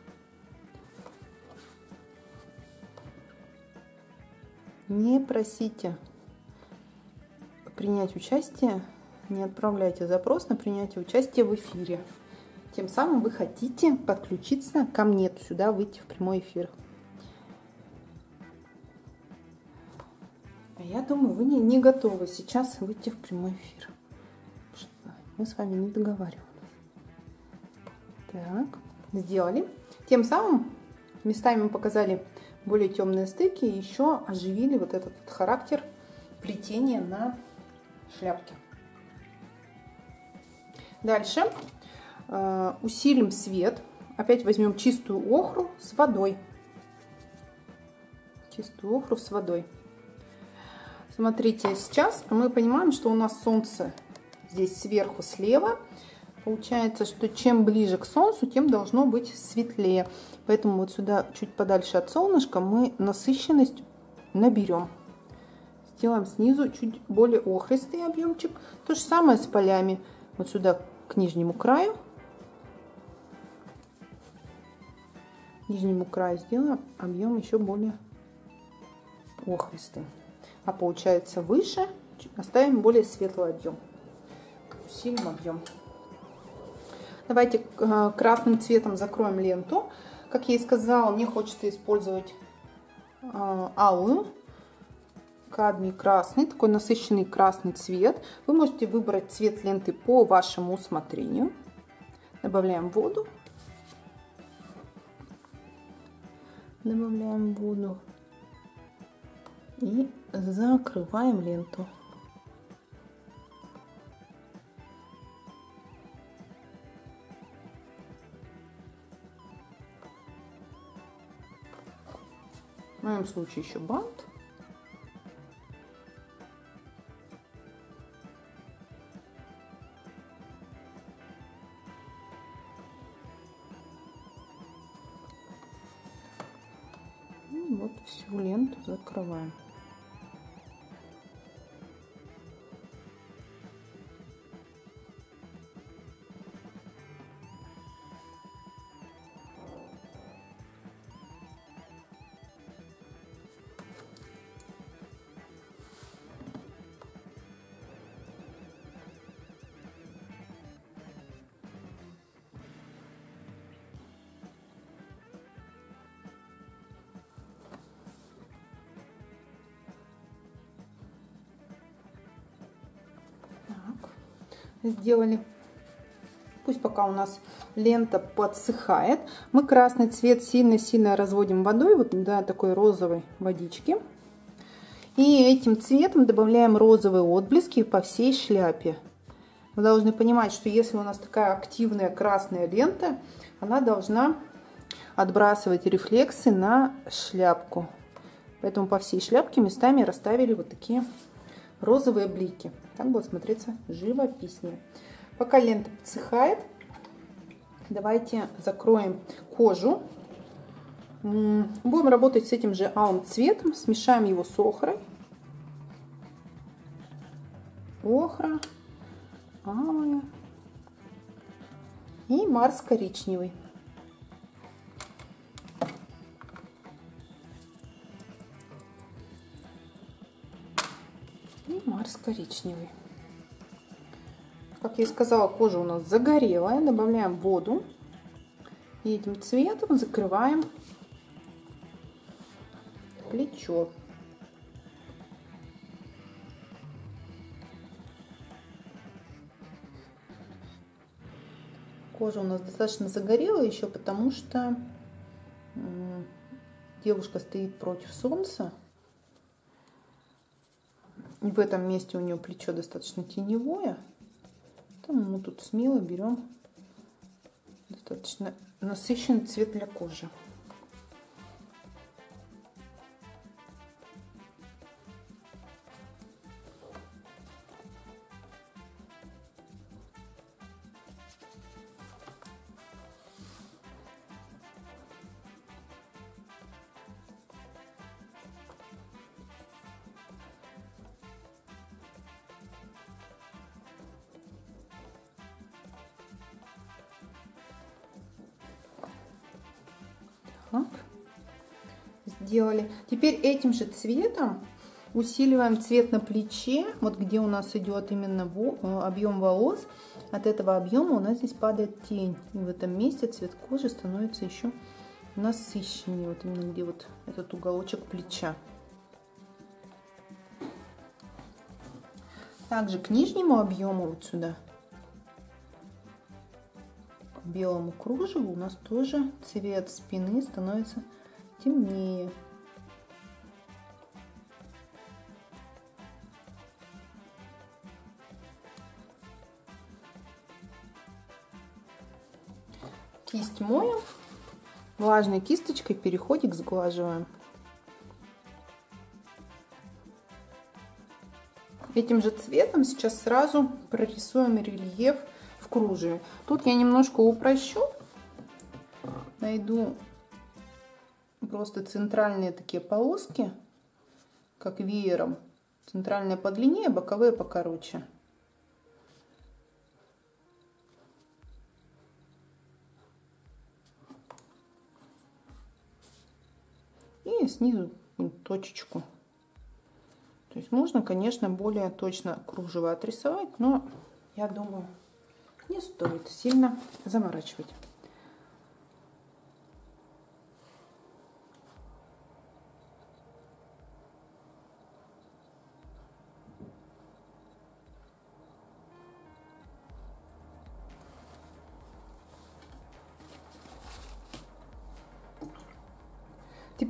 S1: Не просите принять участие, не отправляйте запрос на принятие участия в эфире. Тем самым вы хотите подключиться ко мне, сюда выйти в прямой эфир. А я думаю, вы не готовы сейчас выйти в прямой эфир. Мы с вами не договаривались. Так, сделали. Тем самым местами мы показали более темные стыки и еще оживили вот этот вот характер плетения на шляпке. Дальше усилим свет. Опять возьмем чистую охру с водой. Чистую охру с водой. Смотрите, сейчас мы понимаем, что у нас солнце здесь сверху слева. Получается, что чем ближе к солнцу, тем должно быть светлее. Поэтому вот сюда, чуть подальше от солнышка, мы насыщенность наберем. Сделаем снизу чуть более охристый объемчик. То же самое с полями. Вот сюда к нижнему краю. Нижнему краю сделаем объем еще более охристый. А получается выше оставим более светлый объем. Усилим объем. Давайте красным цветом закроем ленту. Как я и сказала, мне хочется использовать алую кадмий красный, такой насыщенный красный цвет. Вы можете выбрать цвет ленты по вашему усмотрению. Добавляем воду. Добавляем воду. И закрываем ленту. В моем случае еще бант. И вот всю ленту закрываем. Сделали. Пусть пока у нас лента подсыхает. Мы красный цвет сильно-сильно разводим водой, вот до такой розовой водички. И этим цветом добавляем розовые отблески по всей шляпе. Вы должны понимать, что если у нас такая активная красная лента, она должна отбрасывать рефлексы на шляпку. Поэтому по всей шляпке местами расставили вот такие розовые блики. Так будет смотреться живописнее. Пока лента подсыхает, давайте закроем кожу. Будем работать с этим же алым цветом. Смешаем его с охрой. Охра, алая и Марс коричневый. Марс коричневый. Как я и сказала, кожа у нас загорелая. Добавляем воду. И этим цветом закрываем плечо. Кожа у нас достаточно загорелая еще, потому что девушка стоит против солнца. И в этом месте у нее плечо достаточно теневое. Поэтому мы тут смело берем достаточно насыщенный цвет для кожи. Так, сделали. Теперь этим же цветом усиливаем цвет на плече, вот где у нас идет именно объем волос. От этого объема у нас здесь падает тень. И в этом месте цвет кожи становится еще насыщеннее. Вот именно где вот этот уголочек плеча. Также к нижнему объему вот сюда, к белому кружеву, у нас тоже цвет спины становится темнее. Кисть моем, влажной кисточкой переходик сглаживаем. Этим же цветом сейчас сразу прорисуем рельеф в кружеве. Тут я немножко упрощу, найду просто центральные такие полоски, как веером. Центральные подлиннее, боковые покороче. И снизу точечку. То есть можно, конечно, более точно кружево отрисовать, но я думаю, не стоит сильно заморачивать.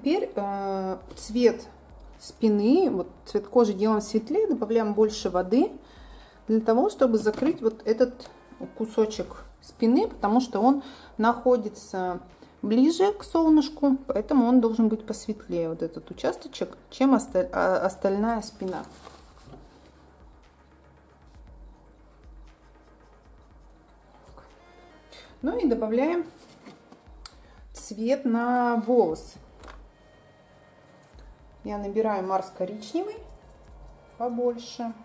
S1: Теперь цвет спины, вот цвет кожи делаем светлее, добавляем больше воды для того, чтобы закрыть вот этот кусочек спины, потому что он находится ближе к солнышку, поэтому он должен быть посветлее, вот этот участочек, чем остальная спина. Ну и добавляем цвет на волосы. Я набираю Марс коричневый побольше.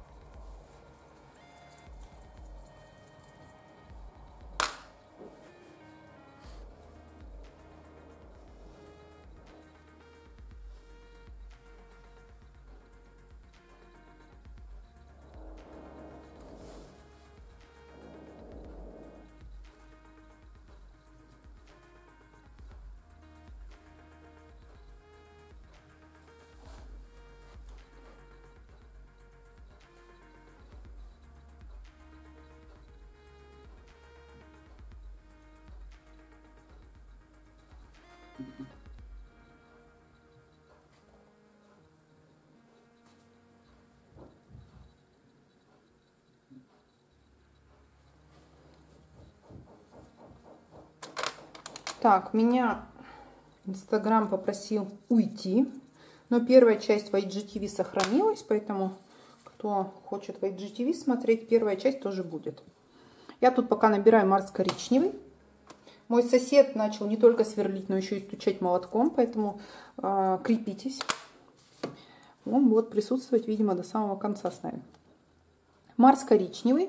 S1: Так, меня Инстаграм попросил уйти, но первая часть в IGTV сохранилась, поэтому кто хочет в IGTV смотреть, первая часть тоже будет. Я тут пока набираю Марс коричневый. Мой сосед начал не только сверлить, но еще и стучать молотком, поэтому крепитесь. Он будет присутствовать, видимо, до самого конца с нами. Марс коричневый.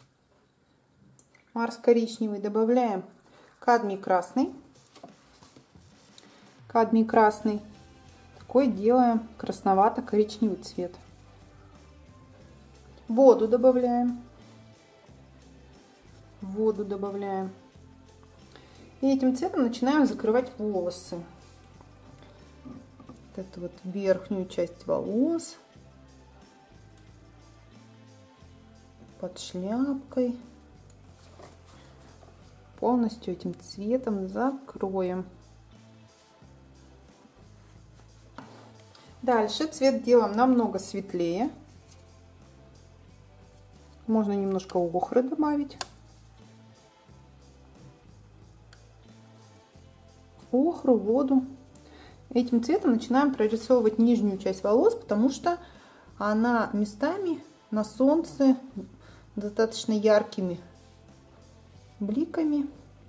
S1: Марс коричневый добавляем кадмий красный. Кадмий красный. Такой делаем красновато-коричневый цвет. Воду добавляем. Воду добавляем. И этим цветом начинаем закрывать волосы. Вот эту вот верхнюю часть волос. Под шляпкой. Полностью этим цветом закроем. Дальше цвет делаем намного светлее. Можно немножко охры добавить. Охру, воду. Этим цветом начинаем прорисовывать нижнюю часть волос, потому что она местами на солнце достаточно яркими бликами.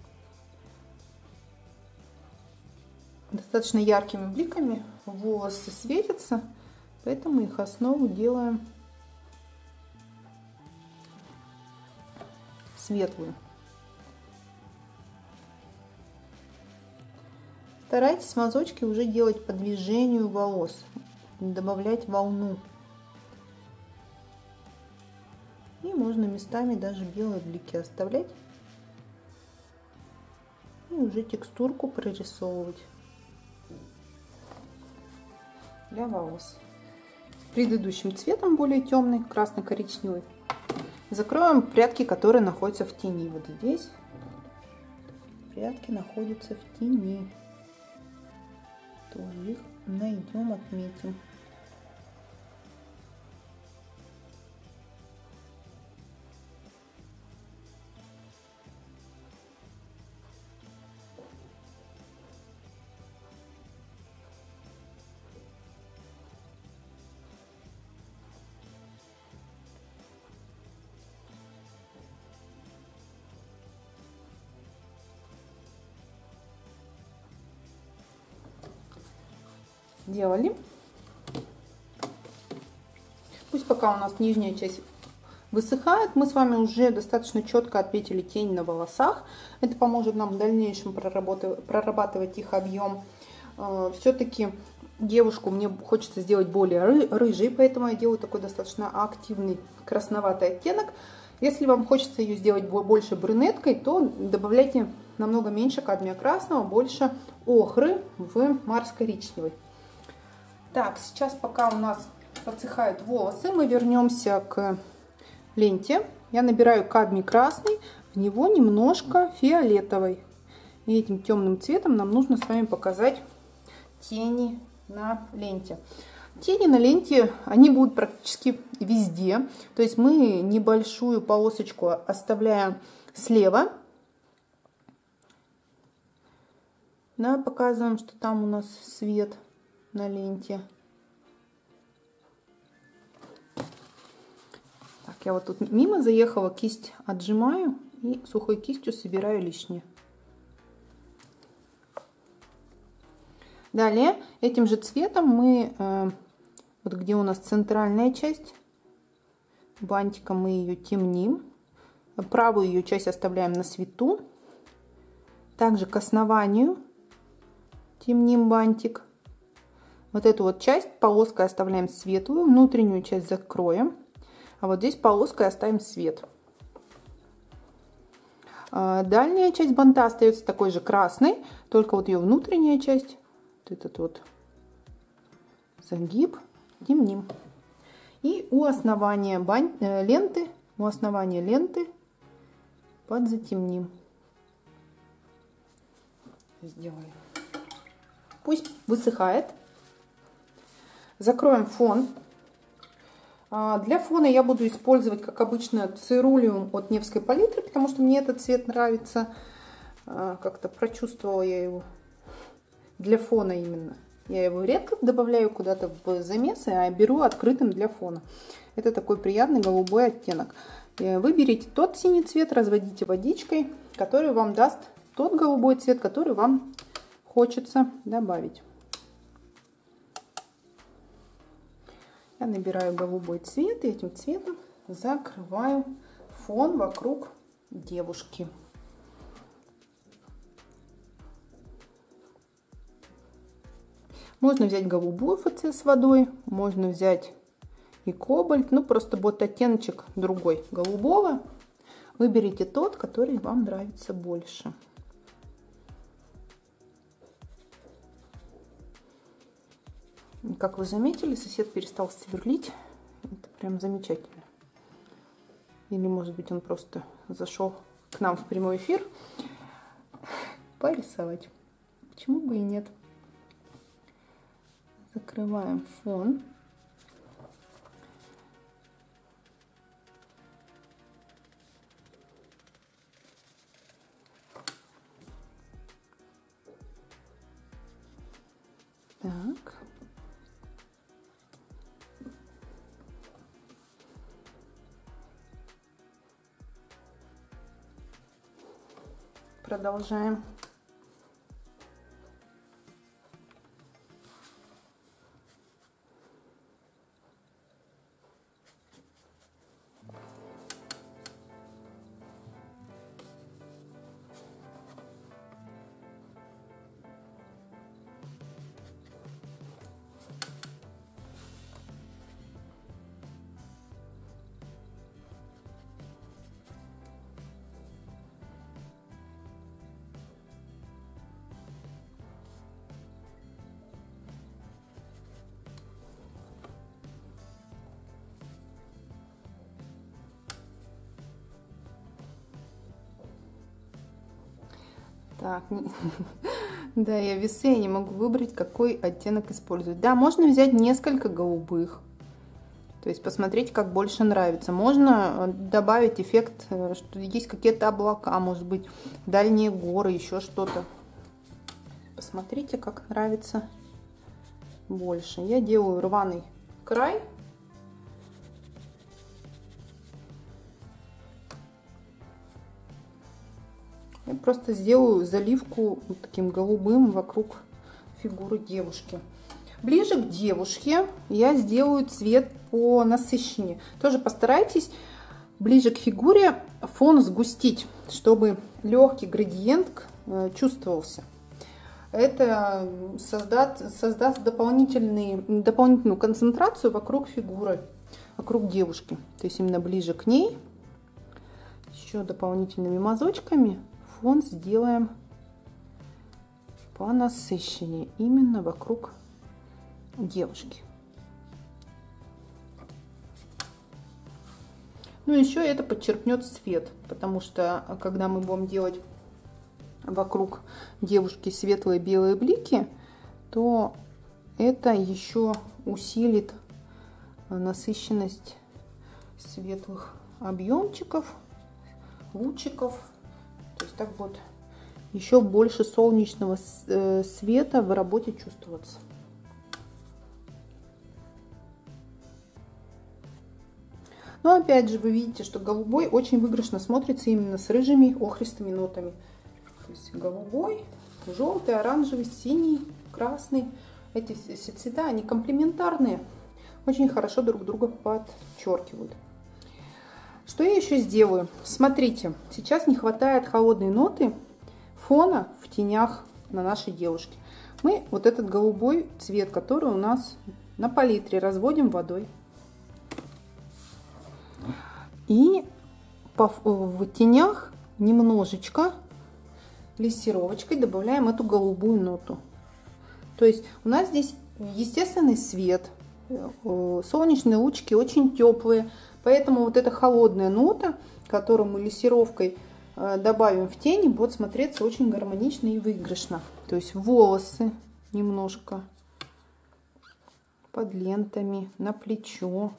S1: Достаточно яркими бликами волосы светятся, поэтому их основу делаем светлую. Старайтесь мазочки уже делать по движению волос, добавлять волну. И можно местами даже белые блики оставлять. И уже текстурку прорисовывать для волос. Предыдущим цветом, более темный, красно-коричневый, закроем прядки, которые находятся в тени. Вот здесь прядки находятся в тени. Тоже их найдем, отметим. Делали. Пусть пока у нас нижняя часть высыхает, мы с вами уже достаточно четко отметили тень на волосах. Это поможет нам в дальнейшем прорабатывать их объем. Все-таки девушку мне хочется сделать более рыжей, поэтому я делаю такой достаточно активный красноватый оттенок. Если вам хочется ее сделать больше брюнеткой, то добавляйте намного меньше кадмия красного, больше охры в Марс коричневый. Так, сейчас пока у нас подсыхают волосы, мы вернемся к ленте. Я набираю кадмий красный, в него немножко фиолетовый. И этим темным цветом нам нужно с вами показать тени на ленте. Тени на ленте, они будут практически везде. То есть мы небольшую полосочку оставляем слева. Да, показываем, что там у нас свет на ленте. Так, я вот тут мимо заехала, кисть отжимаю и сухой кистью собираю лишнее. Далее этим же цветом мы, вот где у нас центральная часть, бантиком мы ее темним. Правую ее часть оставляем на свету. Также к основанию темним бантик. Вот эту вот часть полоской оставляем светлую, внутреннюю часть закроем. А вот здесь полоской оставим свет. Дальняя часть банта остается такой же красной, только вот ее внутренняя часть, вот этот вот загиб, темним. И у основания ленты подзатемним. Сделаем. Пусть высыхает. Закроем фон. Для фона я буду использовать, как обычно, цирулиум от Невской палитры, потому что мне этот цвет нравится. Как-то прочувствовала я его для фона именно. Я его редко добавляю куда-то в замесы, а беру открытым для фона. Это такой приятный голубой оттенок. Выберите тот синий цвет, разводите водичкой, который вам даст тот голубой цвет, который вам хочется добавить. Я набираю голубой цвет и этим цветом закрываю фон вокруг девушки. Можно взять голубую ФЦ с водой, можно взять и кобальт, ну просто будет оттеночек другой голубого. Выберите тот, который вам нравится больше. Как вы заметили, сосед перестал сверлить. Это прям замечательно. Или, может быть, он просто зашел к нам в прямой эфир порисовать. Почему бы и нет? Закрываем фон. Так. Продолжаем. Так, да, я весы, я не могу выбрать, какой оттенок использовать. Да, можно взять несколько голубых, то есть посмотреть, как больше нравится. Можно добавить эффект, что есть какие-то облака, может быть, дальние горы, еще что-то. Посмотрите, как нравится больше. Я делаю рваный край. Я просто сделаю заливку вот таким голубым вокруг фигуры девушки. Ближе к девушке я сделаю цвет по насыщеннее. Тоже постарайтесь ближе к фигуре фон сгустить, чтобы легкий градиент чувствовался. Это создаст дополнительную концентрацию вокруг фигуры, вокруг девушки. То есть именно ближе к ней. Еще дополнительными мазочками фон сделаем понасыщеннее именно вокруг девушки. Ну еще это подчеркнет цвет, потому что когда мы будем делать вокруг девушки светлые белые блики, то это еще усилит насыщенность светлых объемчиков, лучиков. То есть так будет еще больше солнечного света в работе чувствоваться. Но опять же вы видите, что голубой очень выигрышно смотрится именно с рыжими охристыми нотами. То есть голубой, желтый, оранжевый, синий, красный. Эти все цвета, они комплементарные, очень хорошо друг друга подчеркивают. Что я еще сделаю? Смотрите, сейчас не хватает холодной ноты фона в тенях на нашей девушке. Мы вот этот голубой цвет, который у нас на палитре, разводим водой. И в тенях немножечко лессировочкой добавляем эту голубую ноту. То есть у нас здесь естественный свет, солнечные лучики очень теплые, поэтому вот эта холодная нота, которую мы лессировкой добавим в тени, будет смотреться очень гармонично и выигрышно. То есть волосы немножко под лентами, на плечо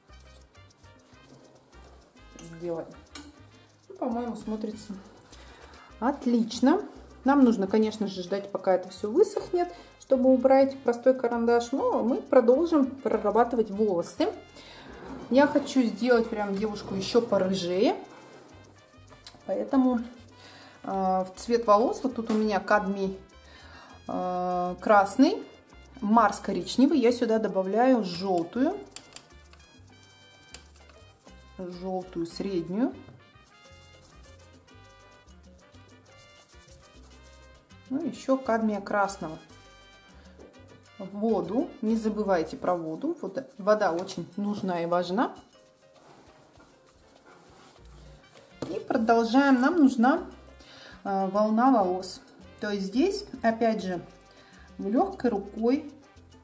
S1: сделаем. По-моему, смотрится отлично. Нам нужно, конечно же, ждать, пока это все высохнет, чтобы убрать простой карандаш. Но мы продолжим прорабатывать волосы. Я хочу сделать прям девушку еще порыжее. Поэтому в цвет волос, вот тут у меня кадмий красный, Марс коричневый. Я сюда добавляю желтую среднюю. Ну, еще кадмия красного. Воду. Не забывайте про воду. Вода очень нужна и важна. И продолжаем. Нам нужна волна волос. То есть здесь, опять же, вы легкой рукой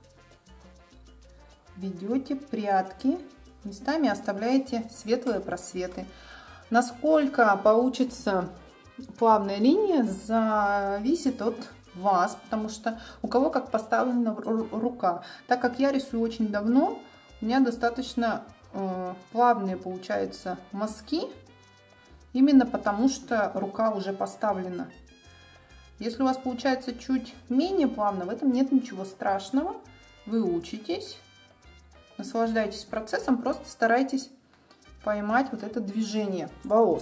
S1: ведете прядки. Местами оставляете светлые просветы. Насколько получится плавная линия, зависит от вас, потому что у кого как поставлена рука. Так как я рисую очень давно, у меня достаточно плавные получаются мазки, именно потому что рука уже поставлена. Если у вас получается чуть менее плавно, в этом нет ничего страшного. Вы учитесь, наслаждайтесь процессом, просто старайтесь поймать вот это движение волос.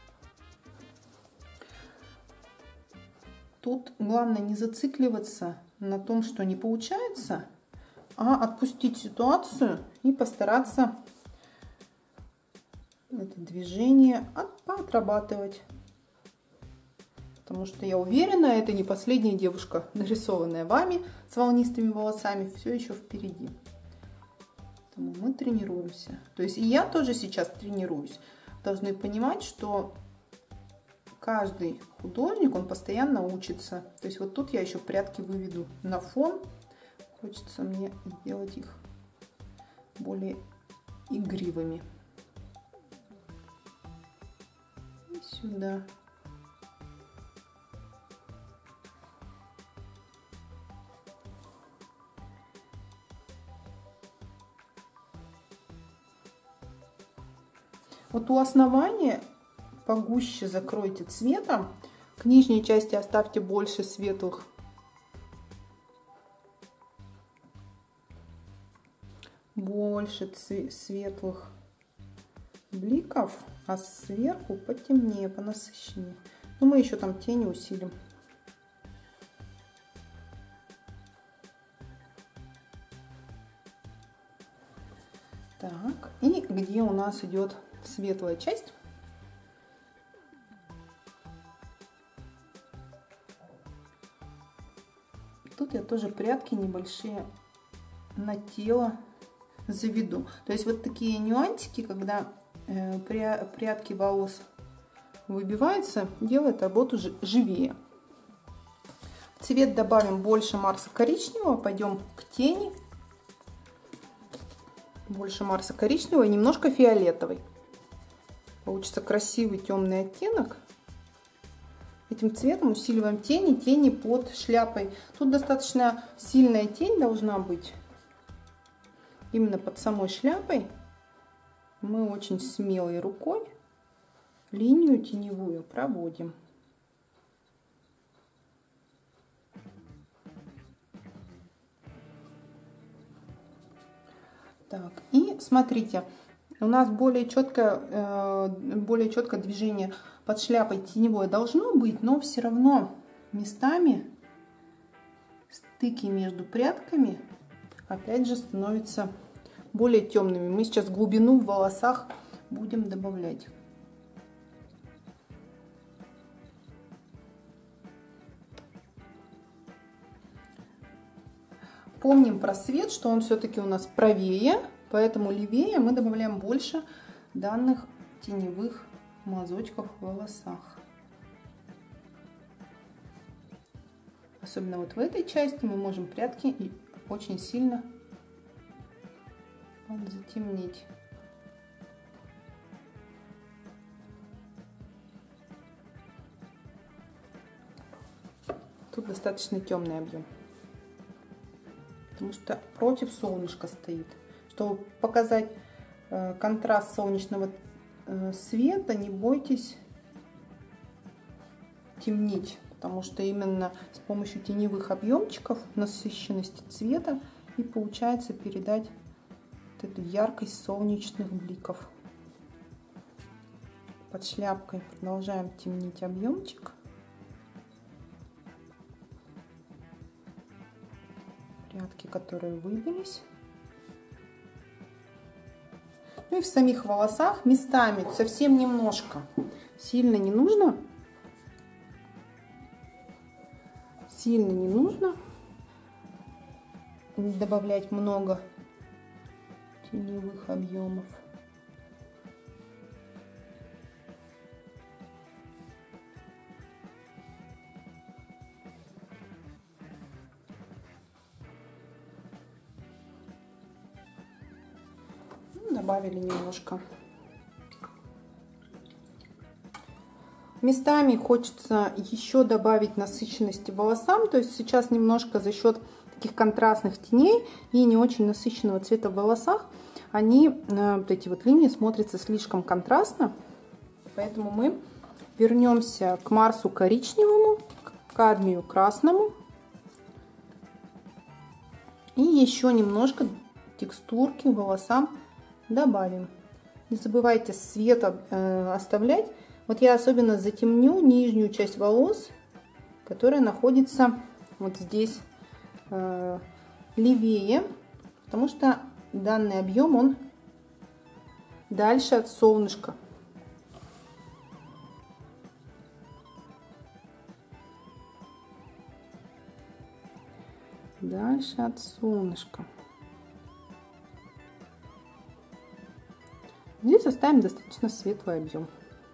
S1: Тут главное не зацикливаться на том, что не получается, а отпустить ситуацию и постараться это движение отрабатывать. Потому что я уверена, это не последняя девушка, нарисованная вами с волнистыми волосами, все еще впереди. Поэтому мы тренируемся. То есть и я тоже сейчас тренируюсь. Должны понимать, что каждый художник, он постоянно учится. То есть вот тут я еще прядки выведу на фон. Хочется мне сделать их более игривыми. И сюда. Вот у основания погуще закройте цветом, к нижней части оставьте больше светлых. Больше светлых бликов, а сверху потемнее, понасыщеннее. Но мы еще там тени усилим. Так, и где у нас идет светлая часть? Тут я тоже прядки небольшие на тело заведу. То есть вот такие нюансики, когда прядки волос выбиваются, делает работу живее. В цвет добавим больше Марса коричневого, пойдем к тени. Больше Марса коричневого и немножко фиолетовый. Получится красивый темный оттенок. этим цветом усиливаем тени под шляпой. Тут достаточно сильная тень должна быть. Именно под самой шляпой мы очень смелой рукой линию теневую проводим. Так, и смотрите, у нас более четкое движение под шляпой теневое должно быть, но все равно местами стыки между прядками опять же становятся более темными. Мы сейчас глубину в волосах будем добавлять. Помним про свет, что он все-таки у нас правее, поэтому левее мы добавляем больше данных теневых мазочков в волосах. Особенно вот в этой части мы можем прядки и очень сильно затемнить. Тут достаточно темный объем, потому что против солнышка стоит. Чтобы показать контраст солнечного света, не бойтесь темнить, потому что именно с помощью теневых объемчиков насыщенности цвета и получается передать вот эту яркость солнечных бликов. Под шляпкой продолжаем темнить объемчик. Прядки, которые выбились. Ну и в самих волосах местами совсем немножко. Сильно не нужно. Сильно не нужно добавлять много теневых объемов. Добавили немножко. Местами хочется еще добавить насыщенности волосам, то есть сейчас немножко за счет таких контрастных теней и не очень насыщенного цвета в волосах, они, вот эти вот линии, смотрятся слишком контрастно, поэтому мы вернемся к Марсу коричневому, к кадмию красному и еще немножко текстурки волосам добавим. Не забывайте свет оставлять. Вот я особенно затемню нижнюю часть волос, которая находится вот здесь левее, потому что данный объем он дальше от солнышка. Дальше от солнышка. Здесь оставим достаточно светлый объем.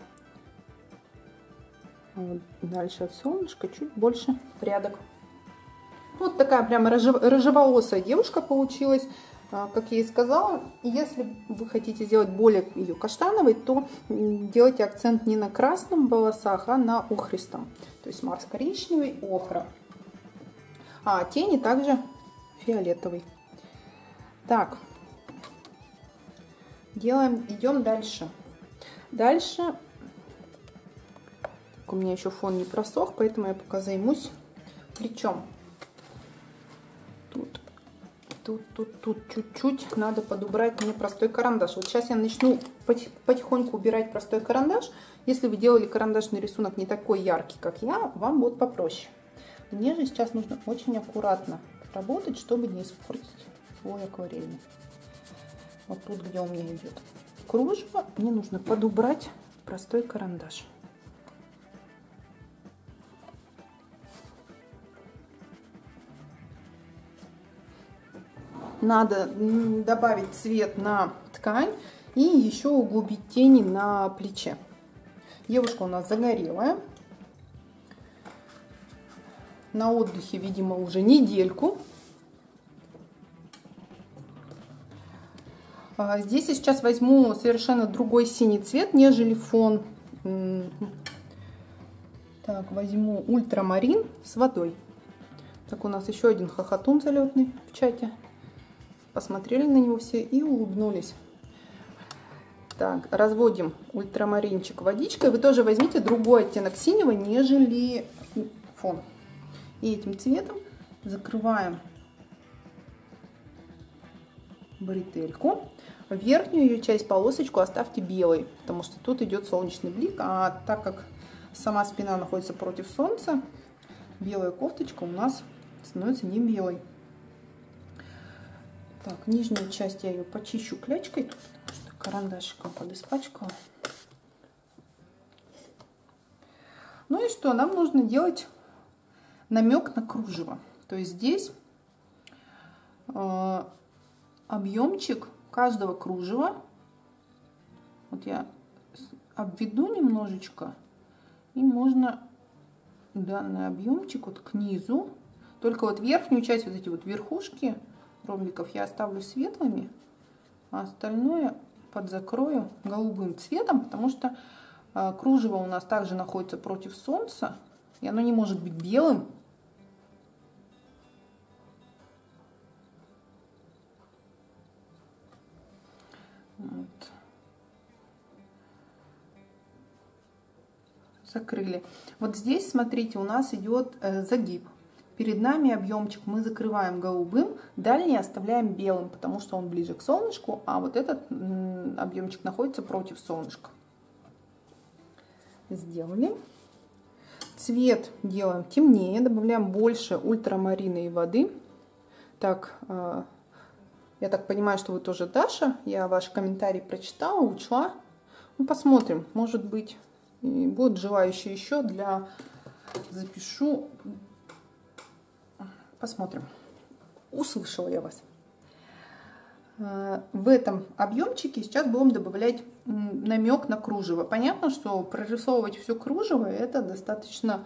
S1: Вот дальше от солнышка чуть больше прядок. Вот такая прямо рыжеволосая девушка получилась. Как я и сказала, если вы хотите сделать более ее каштановой, то делайте акцент не на красном волосах, а на охристом. То есть Марс коричневый, охра. А тени также фиолетовый. Так. Идем дальше. Дальше у меня еще фон не просох, поэтому я пока займусь плечом. Тут чуть-чуть надо подубрать мне простой карандаш. Вот сейчас я начну потихоньку убирать простой карандаш. Если вы делали карандашный рисунок не такой яркий, как я, вам будет попроще. Мне же сейчас нужно очень аккуратно работать, чтобы не испортить свой акварельный. Вот тут, где у меня идет кружево, мне нужно подубрать простой карандаш. Надо добавить цвет на ткань и еще углубить тени на плече. Девушка у нас загорелая. На отдыхе, видимо, уже недельку. Здесь я сейчас возьму совершенно другой синий цвет, нежели фон. Так, возьму ультрамарин с водой. Так, у нас еще один хохотун залетный в чате. Посмотрели на него все и улыбнулись. Так, разводим ультрамаринчик водичкой. Вы тоже возьмите другой оттенок синего, нежели фон. И этим цветом закрываем бретельку. Верхнюю ее часть, полосочку, оставьте белой, потому что тут идет солнечный блик. А так как сама спина находится против солнца, белая кофточка у нас становится не белой. Так, нижнюю часть я ее почищу клячкой, потому что карандашиком подиспачкала. Ну и что? Нам нужно делать намек на кружево. То есть здесь объемчик каждого кружева. Вот я обведу немножечко, и можно данный объемчик вот к низу, только вот верхнюю часть, вот эти вот верхушки ромбиков я оставлю светлыми, а остальное подзакрою голубым цветом, потому что кружево у нас также находится против солнца, и оно не может быть белым. Вот. Закрыли. Вот здесь, смотрите, у нас идет загиб. Перед нами объемчик мы закрываем голубым, дальний оставляем белым, потому что он ближе к солнышку, а вот этот объемчик находится против солнышка. Сделали. Цвет делаем темнее, добавляем больше ультрамарина и воды. Так, я так понимаю, что вы тоже Даша. Я ваш комментарий прочитала, учла. Ну, посмотрим, может быть, и будут желающие еще запишу. Посмотрим. Услышала я вас. В этом объемчике сейчас будем добавлять намек на кружево. Понятно, что прорисовывать все кружево это достаточно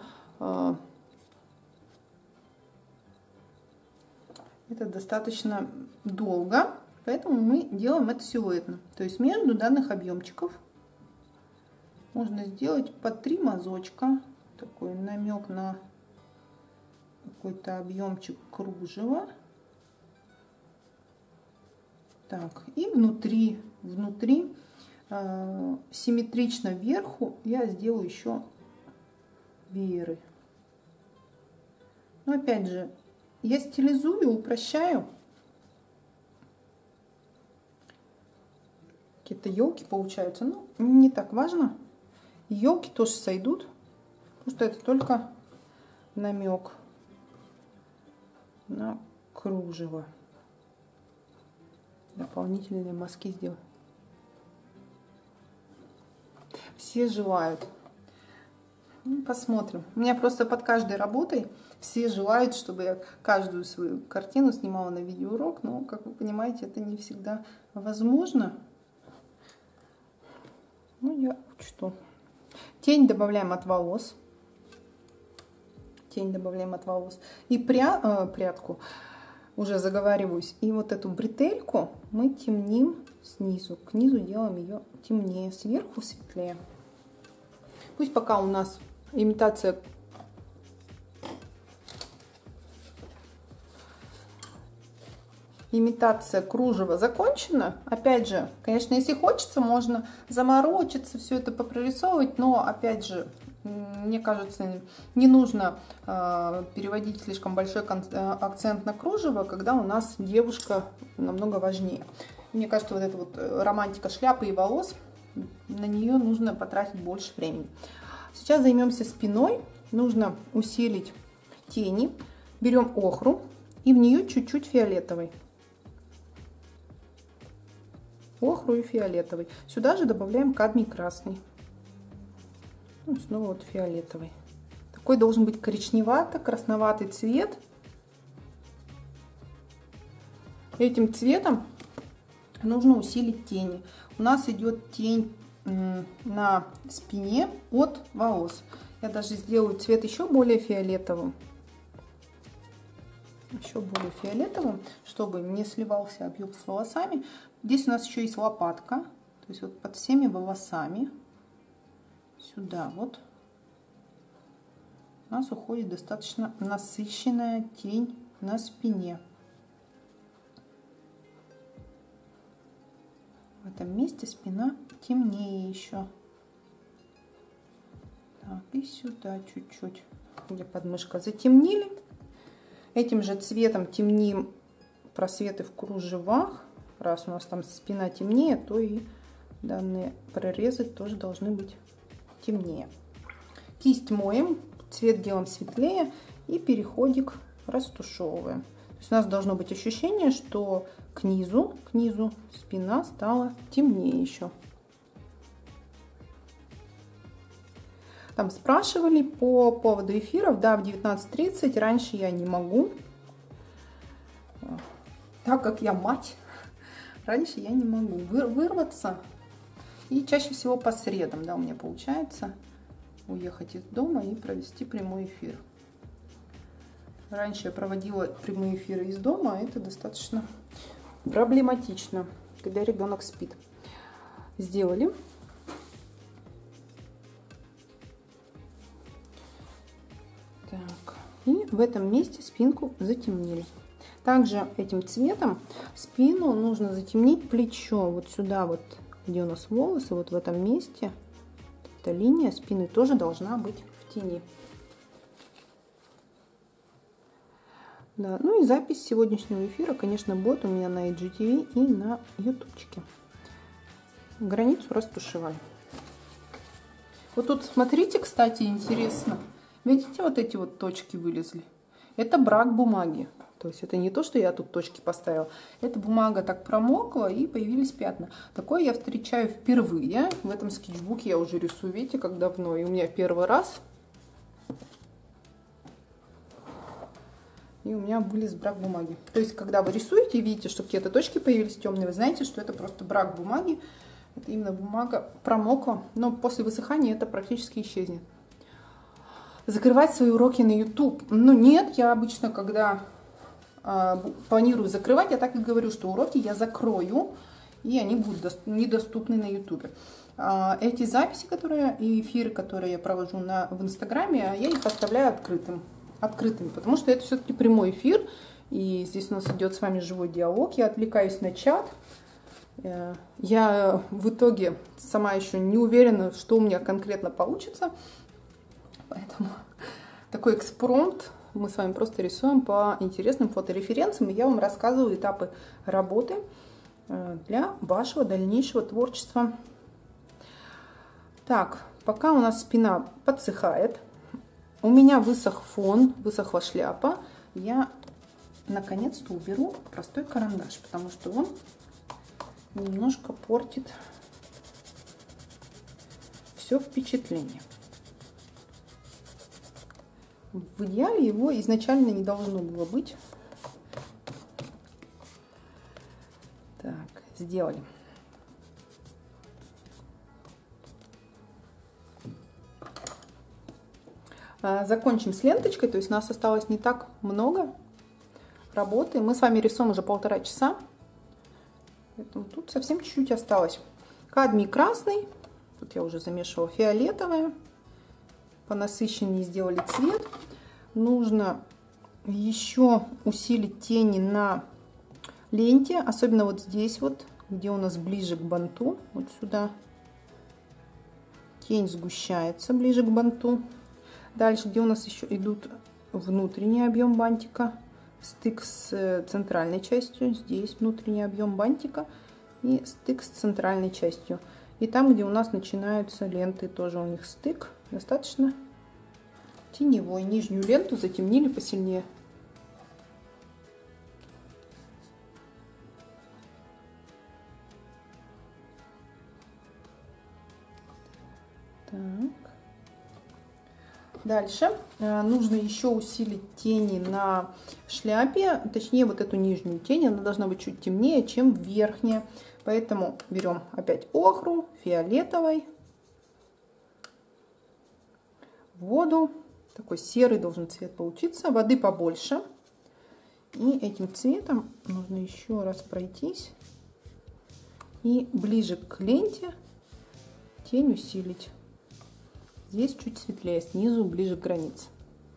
S1: долго, поэтому мы делаем это силуэтно. То есть между данных объемчиков можно сделать по 3 мазочка, такой намек на какой-то объемчик кружева. Так, и внутри симметрично вверху я сделаю еще вееры. Но опять же, я стилизую, упрощаю. Какие-то елки получаются, но не так важно. Елки тоже сойдут, потому что это только намек на кружево. Дополнительные мазки сделаю. Все желают. Посмотрим. У меня просто под каждой работой все желают, чтобы я каждую свою картину снимала на видеоурок, но, как вы понимаете, это не всегда возможно. Ну, я учту. Тень добавляем от волос. Тень добавляем от волос. И прядку, уже заговариваюсь. И вот эту бретельку мы темним снизу. К низу делаем ее темнее, сверху светлее. Пусть пока у нас имитация кружева закончена. Опять же, конечно, если хочется, можно заморочиться, все это попрорисовывать, но опять же, мне кажется, не нужно переводить слишком большой акцент на кружево, когда у нас девушка намного важнее. Мне кажется, вот эта вот романтика шляпы и волос, на нее нужно потратить больше времени. Сейчас займемся спиной. Нужно усилить тени. Берем охру и в нее чуть-чуть фиолетовый. Охру и фиолетовый. Сюда же добавляем кадмий красный. Ну, снова вот фиолетовый. Такой должен быть коричневато-красноватый цвет. Этим цветом нужно усилить тени. У нас идет тень на спине от волос. Я даже сделаю цвет еще более фиолетовым. Чтобы не сливался объем с волосами. Здесь у нас еще есть лопатка. То есть вот под всеми волосами. Сюда вот. у нас уходит достаточно насыщенная тень на спине. В этом месте спина темнее еще. Так, и сюда чуть-чуть, где подмышка, затемнили. Этим же цветом темним просветы в кружевах. Раз у нас там спина темнее, то и данные прорезы тоже должны быть темнее. Кисть моем, цвет делаем светлее и переходик растушевываем. То есть у нас должно быть ощущение, что к низу спина стала темнее еще. Там спрашивали по поводу эфиров. Да, в 19:30. Раньше я не могу, так как я мать. Раньше я не могу вырваться. И чаще всего по средам, да, у меня получается уехать из дома и провести прямой эфир. Раньше я проводила прямые эфиры из дома, а это достаточно проблематично, когда ребенок спит. Сделали. Так, и в этом месте спинку затемнили. Также этим цветом спину нужно затемнить, плечо вот сюда вот, где у нас волосы, вот в этом месте. Эта линия спины тоже должна быть в тени. Да, ну и запись сегодняшнего эфира, конечно, будет у меня на IGTV и на ютубчике. Границу растушевали. Вот тут смотрите, кстати, интересно. Видите, вот эти вот точки вылезли? Это брак бумаги. То есть это не то, что я тут точки поставила. Эта бумага так промокла и появились пятна. Такое я встречаю впервые. В этом скетчбуке я уже рисую, видите, как давно. И у меня первый раз. И у меня вылез брак бумаги. То есть, когда вы рисуете и видите, что какие-то точки появились темные, вы знаете, что это просто брак бумаги. Это именно бумага промокла. Но после высыхания это практически исчезнет. Закрывать свои уроки на YouTube. Ну нет, я обычно, когда планирую закрывать, я так и говорю, что уроки я закрою, и они будут недоступны на YouTube. Эти записи, и эфиры, которые я провожу в Инстаграме, я их оставляю открытыми, потому что это все-таки прямой эфир, и здесь у нас идет с вами живой диалог, я отвлекаюсь на чат. Я в итоге сама еще не уверена, что у меня конкретно получится, поэтому такой экспромт. Мы с вами просто рисуем по интересным фотореференсам, и я вам рассказываю этапы работы для вашего дальнейшего творчества. Так, пока у нас спина подсыхает, у меня высох фон, высохла шляпа, я наконец-то уберу простой карандаш, потому что он немножко портит все впечатление. В идеале его изначально не должно было быть. Так, сделали. Закончим с ленточкой, то есть у нас осталось не так много работы. Мы с вами рисуем уже 1,5 часа, поэтому тут совсем чуть-чуть осталось. Кадмий красный, тут я уже замешивала фиолетовое. Понасыщеннее сделали цвет. Нужно еще усилить тени на ленте, особенно вот здесь вот, где у нас ближе к банту, вот сюда. Тень сгущается ближе к банту. Дальше, где у нас еще идут внутренний объем бантика, стык с центральной частью, здесь внутренний объем бантика и стык с центральной частью. И там, где у нас начинаются ленты, тоже у них стык достаточно теневой. Нижнюю ленту затемнили посильнее. Так. Дальше нужно еще усилить тени на шляпе, точнее вот эту нижнюю тень, она должна быть чуть темнее, чем верхняя. Поэтому берем опять охру, фиолетовый, воду, такой серый должен цвет получиться, воды побольше. И этим цветом нужно еще раз пройтись и ближе к ленте тень усилить. Здесь чуть светлее, снизу ближе к границе.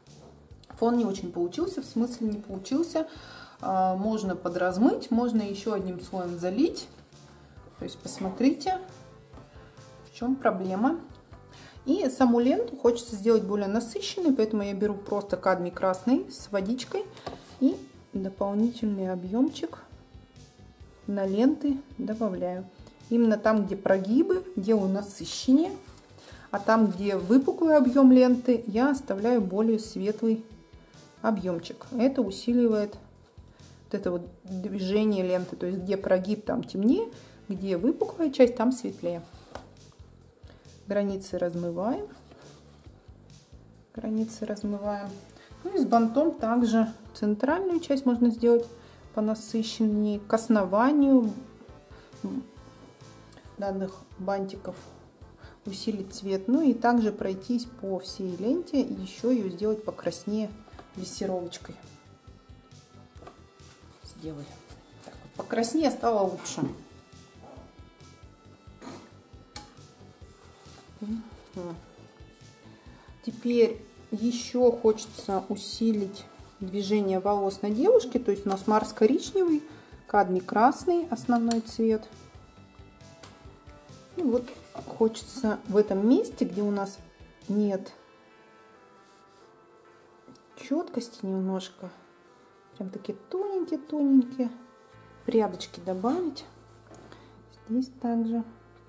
S1: Фон не очень получился, в смысле не получился. Можно подразмыть, можно еще одним слоем залить. То есть посмотрите, в чем проблема. И саму ленту хочется сделать более насыщенной, поэтому я беру просто кадмий красный с водичкой и дополнительный объемчик на ленты добавляю. Именно там, где прогибы, делаю насыщеннее, а там, где выпуклый объем ленты, я оставляю более светлый объемчик. Это усиливает вот это вот движение ленты, то есть где прогиб, там темнее, где выпуклая часть, там светлее. Границы размываем. Границы размываем. Ну и с бантом также центральную часть можно сделать понасыщеннее, к основанию данных бантиков усилить цвет. Ну и также пройтись по всей ленте и еще ее сделать покраснее лессировочкой. Сделаю. Так, покраснее стало лучше. Теперь еще хочется усилить движение волос на девушке. То есть у нас Марс коричневый, кадмий красный, основной цвет. И вот хочется в этом месте, где у нас нет четкости немножко, прям такие тоненькие-тоненькие прядочки добавить. Здесь также.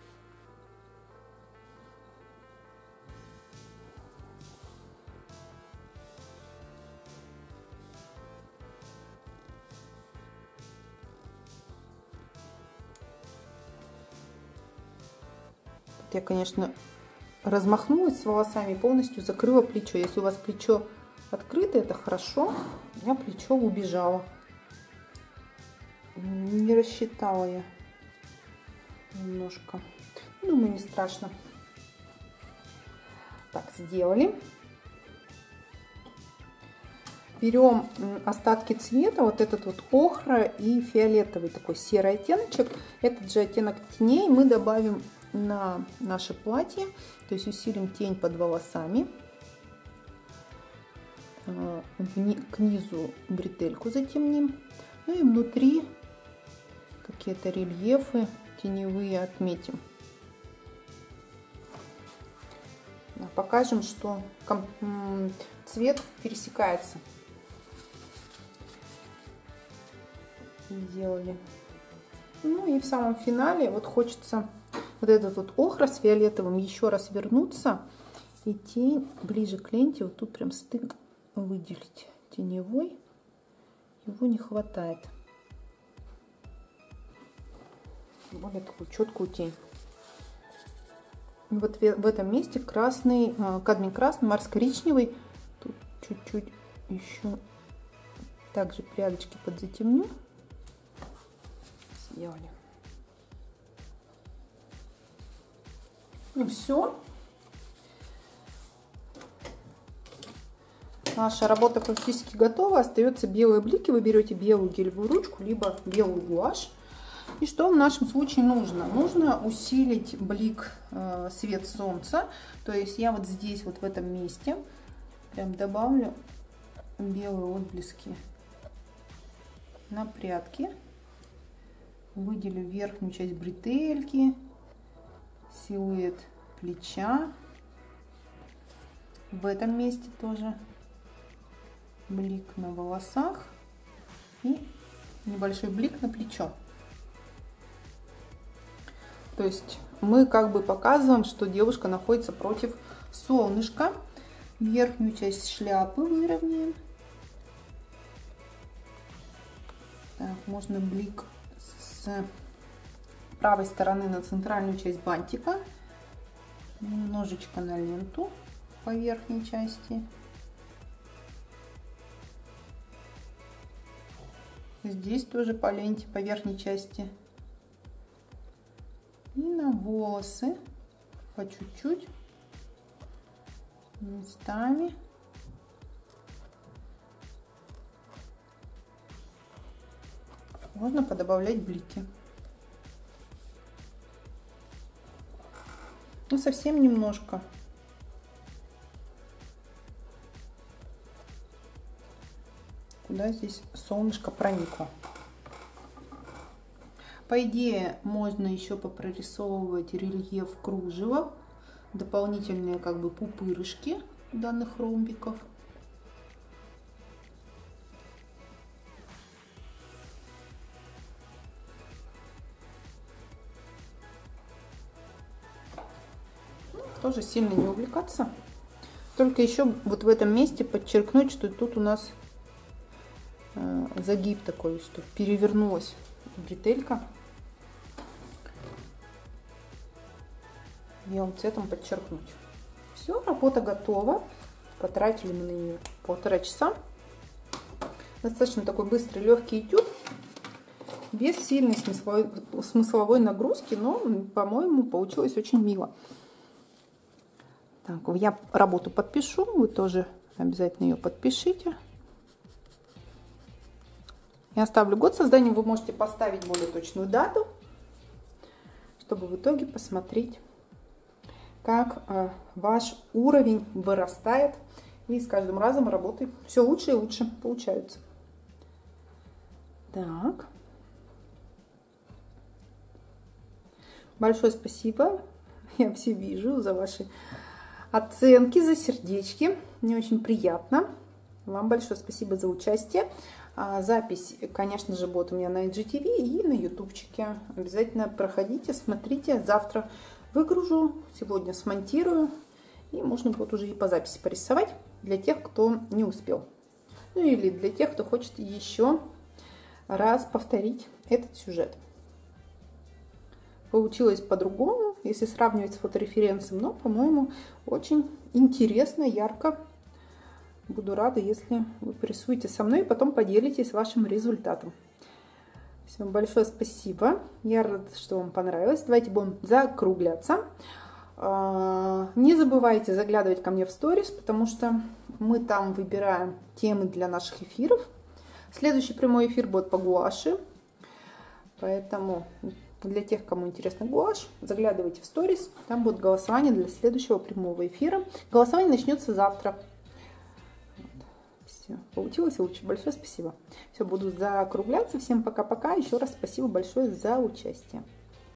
S1: Я, конечно, размахнулась с волосами, полностью закрыла плечо. Если у вас плечо открыто, это хорошо. У меня плечо убежало. Не рассчитала я немножко. Думаю, не страшно. Так, сделали. Берем остатки цвета, вот этот вот охра и фиолетовый такой серый оттеночек. Этот же оттенок теней мы добавим на наше платье, то есть усилим тень под волосами, к низу бретельку затемним, ну и внутри какие-то рельефы теневые отметим. Покажем, что цвет пересекается. Сделали. Ну и в самом финале вот хочется вот этот вот охра с фиолетовым еще раз вернуться и тень ближе к ленте вот тут прям стык выделить. Теневой, его не хватает. Более такую четкую тень. И вот в этом месте красный, кадмий красный, Марс коричневый. Тут чуть-чуть еще также прядочки подзатемню. Сделали. И все. Наша работа практически готова. Остается белые блики. Вы берете белую гелевую ручку, либо белую гуашь. И что в нашем случае нужно? Нужно усилить блик свет солнца. То есть я вот здесь, вот в этом месте, прям добавлю белые отблески на прядки. Выделю верхнюю часть бретельки, силуэт плеча. В этом месте тоже блик на волосах и небольшой блик на плечо. То есть мы как бы показываем, что девушка находится против солнышка. Верхнюю часть шляпы выровняем. Так, можно блик с правой стороны на центральную часть бантика. Немножечко на ленту по верхней части. Здесь тоже по ленте, по верхней части. И на волосы по чуть-чуть местами. Можно подобавлять блики. Ну, совсем немножко. да, здесь солнышко проникло. По идее, можно еще попрорисовывать рельеф кружева, дополнительные как бы пупырышки данных ромбиков. Тоже сильно не увлекаться. Только еще вот в этом месте подчеркнуть, что тут у нас загиб такой, что перевернулась бретелька. Белым цветом подчеркнуть. Все, работа готова. Потратили мы на нее 1,5 часа. Достаточно такой быстрый, легкий этюд. Без сильной смысловой нагрузки, но, по-моему, получилось очень мило. Так, я работу подпишу, вы тоже обязательно ее подпишите. Я оставлю год создания, вы можете поставить более точную дату, чтобы в итоге посмотреть, как ваш уровень вырастает, и с каждым разом работы все лучше и лучше получаются. Так. Большое спасибо, я все вижу, за ваши оценки, за сердечки. Мне очень приятно. Вам большое спасибо за участие. Запись, конечно же, будет у меня на IGTV и на ютубчике. Обязательно проходите, смотрите. Завтра выгружу, сегодня смонтирую. И можно будет уже и по записи порисовать для тех, кто не успел. Ну или для тех, кто хочет еще раз повторить этот сюжет. Получилось по-другому, если сравнивать с фотореференсом, но, по-моему, очень интересно, ярко. Буду рада, если вы порисуете со мной и потом поделитесь вашим результатом. Всем большое спасибо. Я рада, что вам понравилось. Давайте будем закругляться. Не забывайте заглядывать ко мне в сторис, потому что мы там выбираем темы для наших эфиров. Следующий прямой эфир будет по гуаши. Поэтому для тех, кому интересно гуашь, заглядывайте в сторис. Там будет голосование для следующего прямого эфира. Голосование начнется завтра. Все, получилось лучше. Большое спасибо. Все, буду закругляться. Всем пока-пока. Еще раз спасибо большое за участие.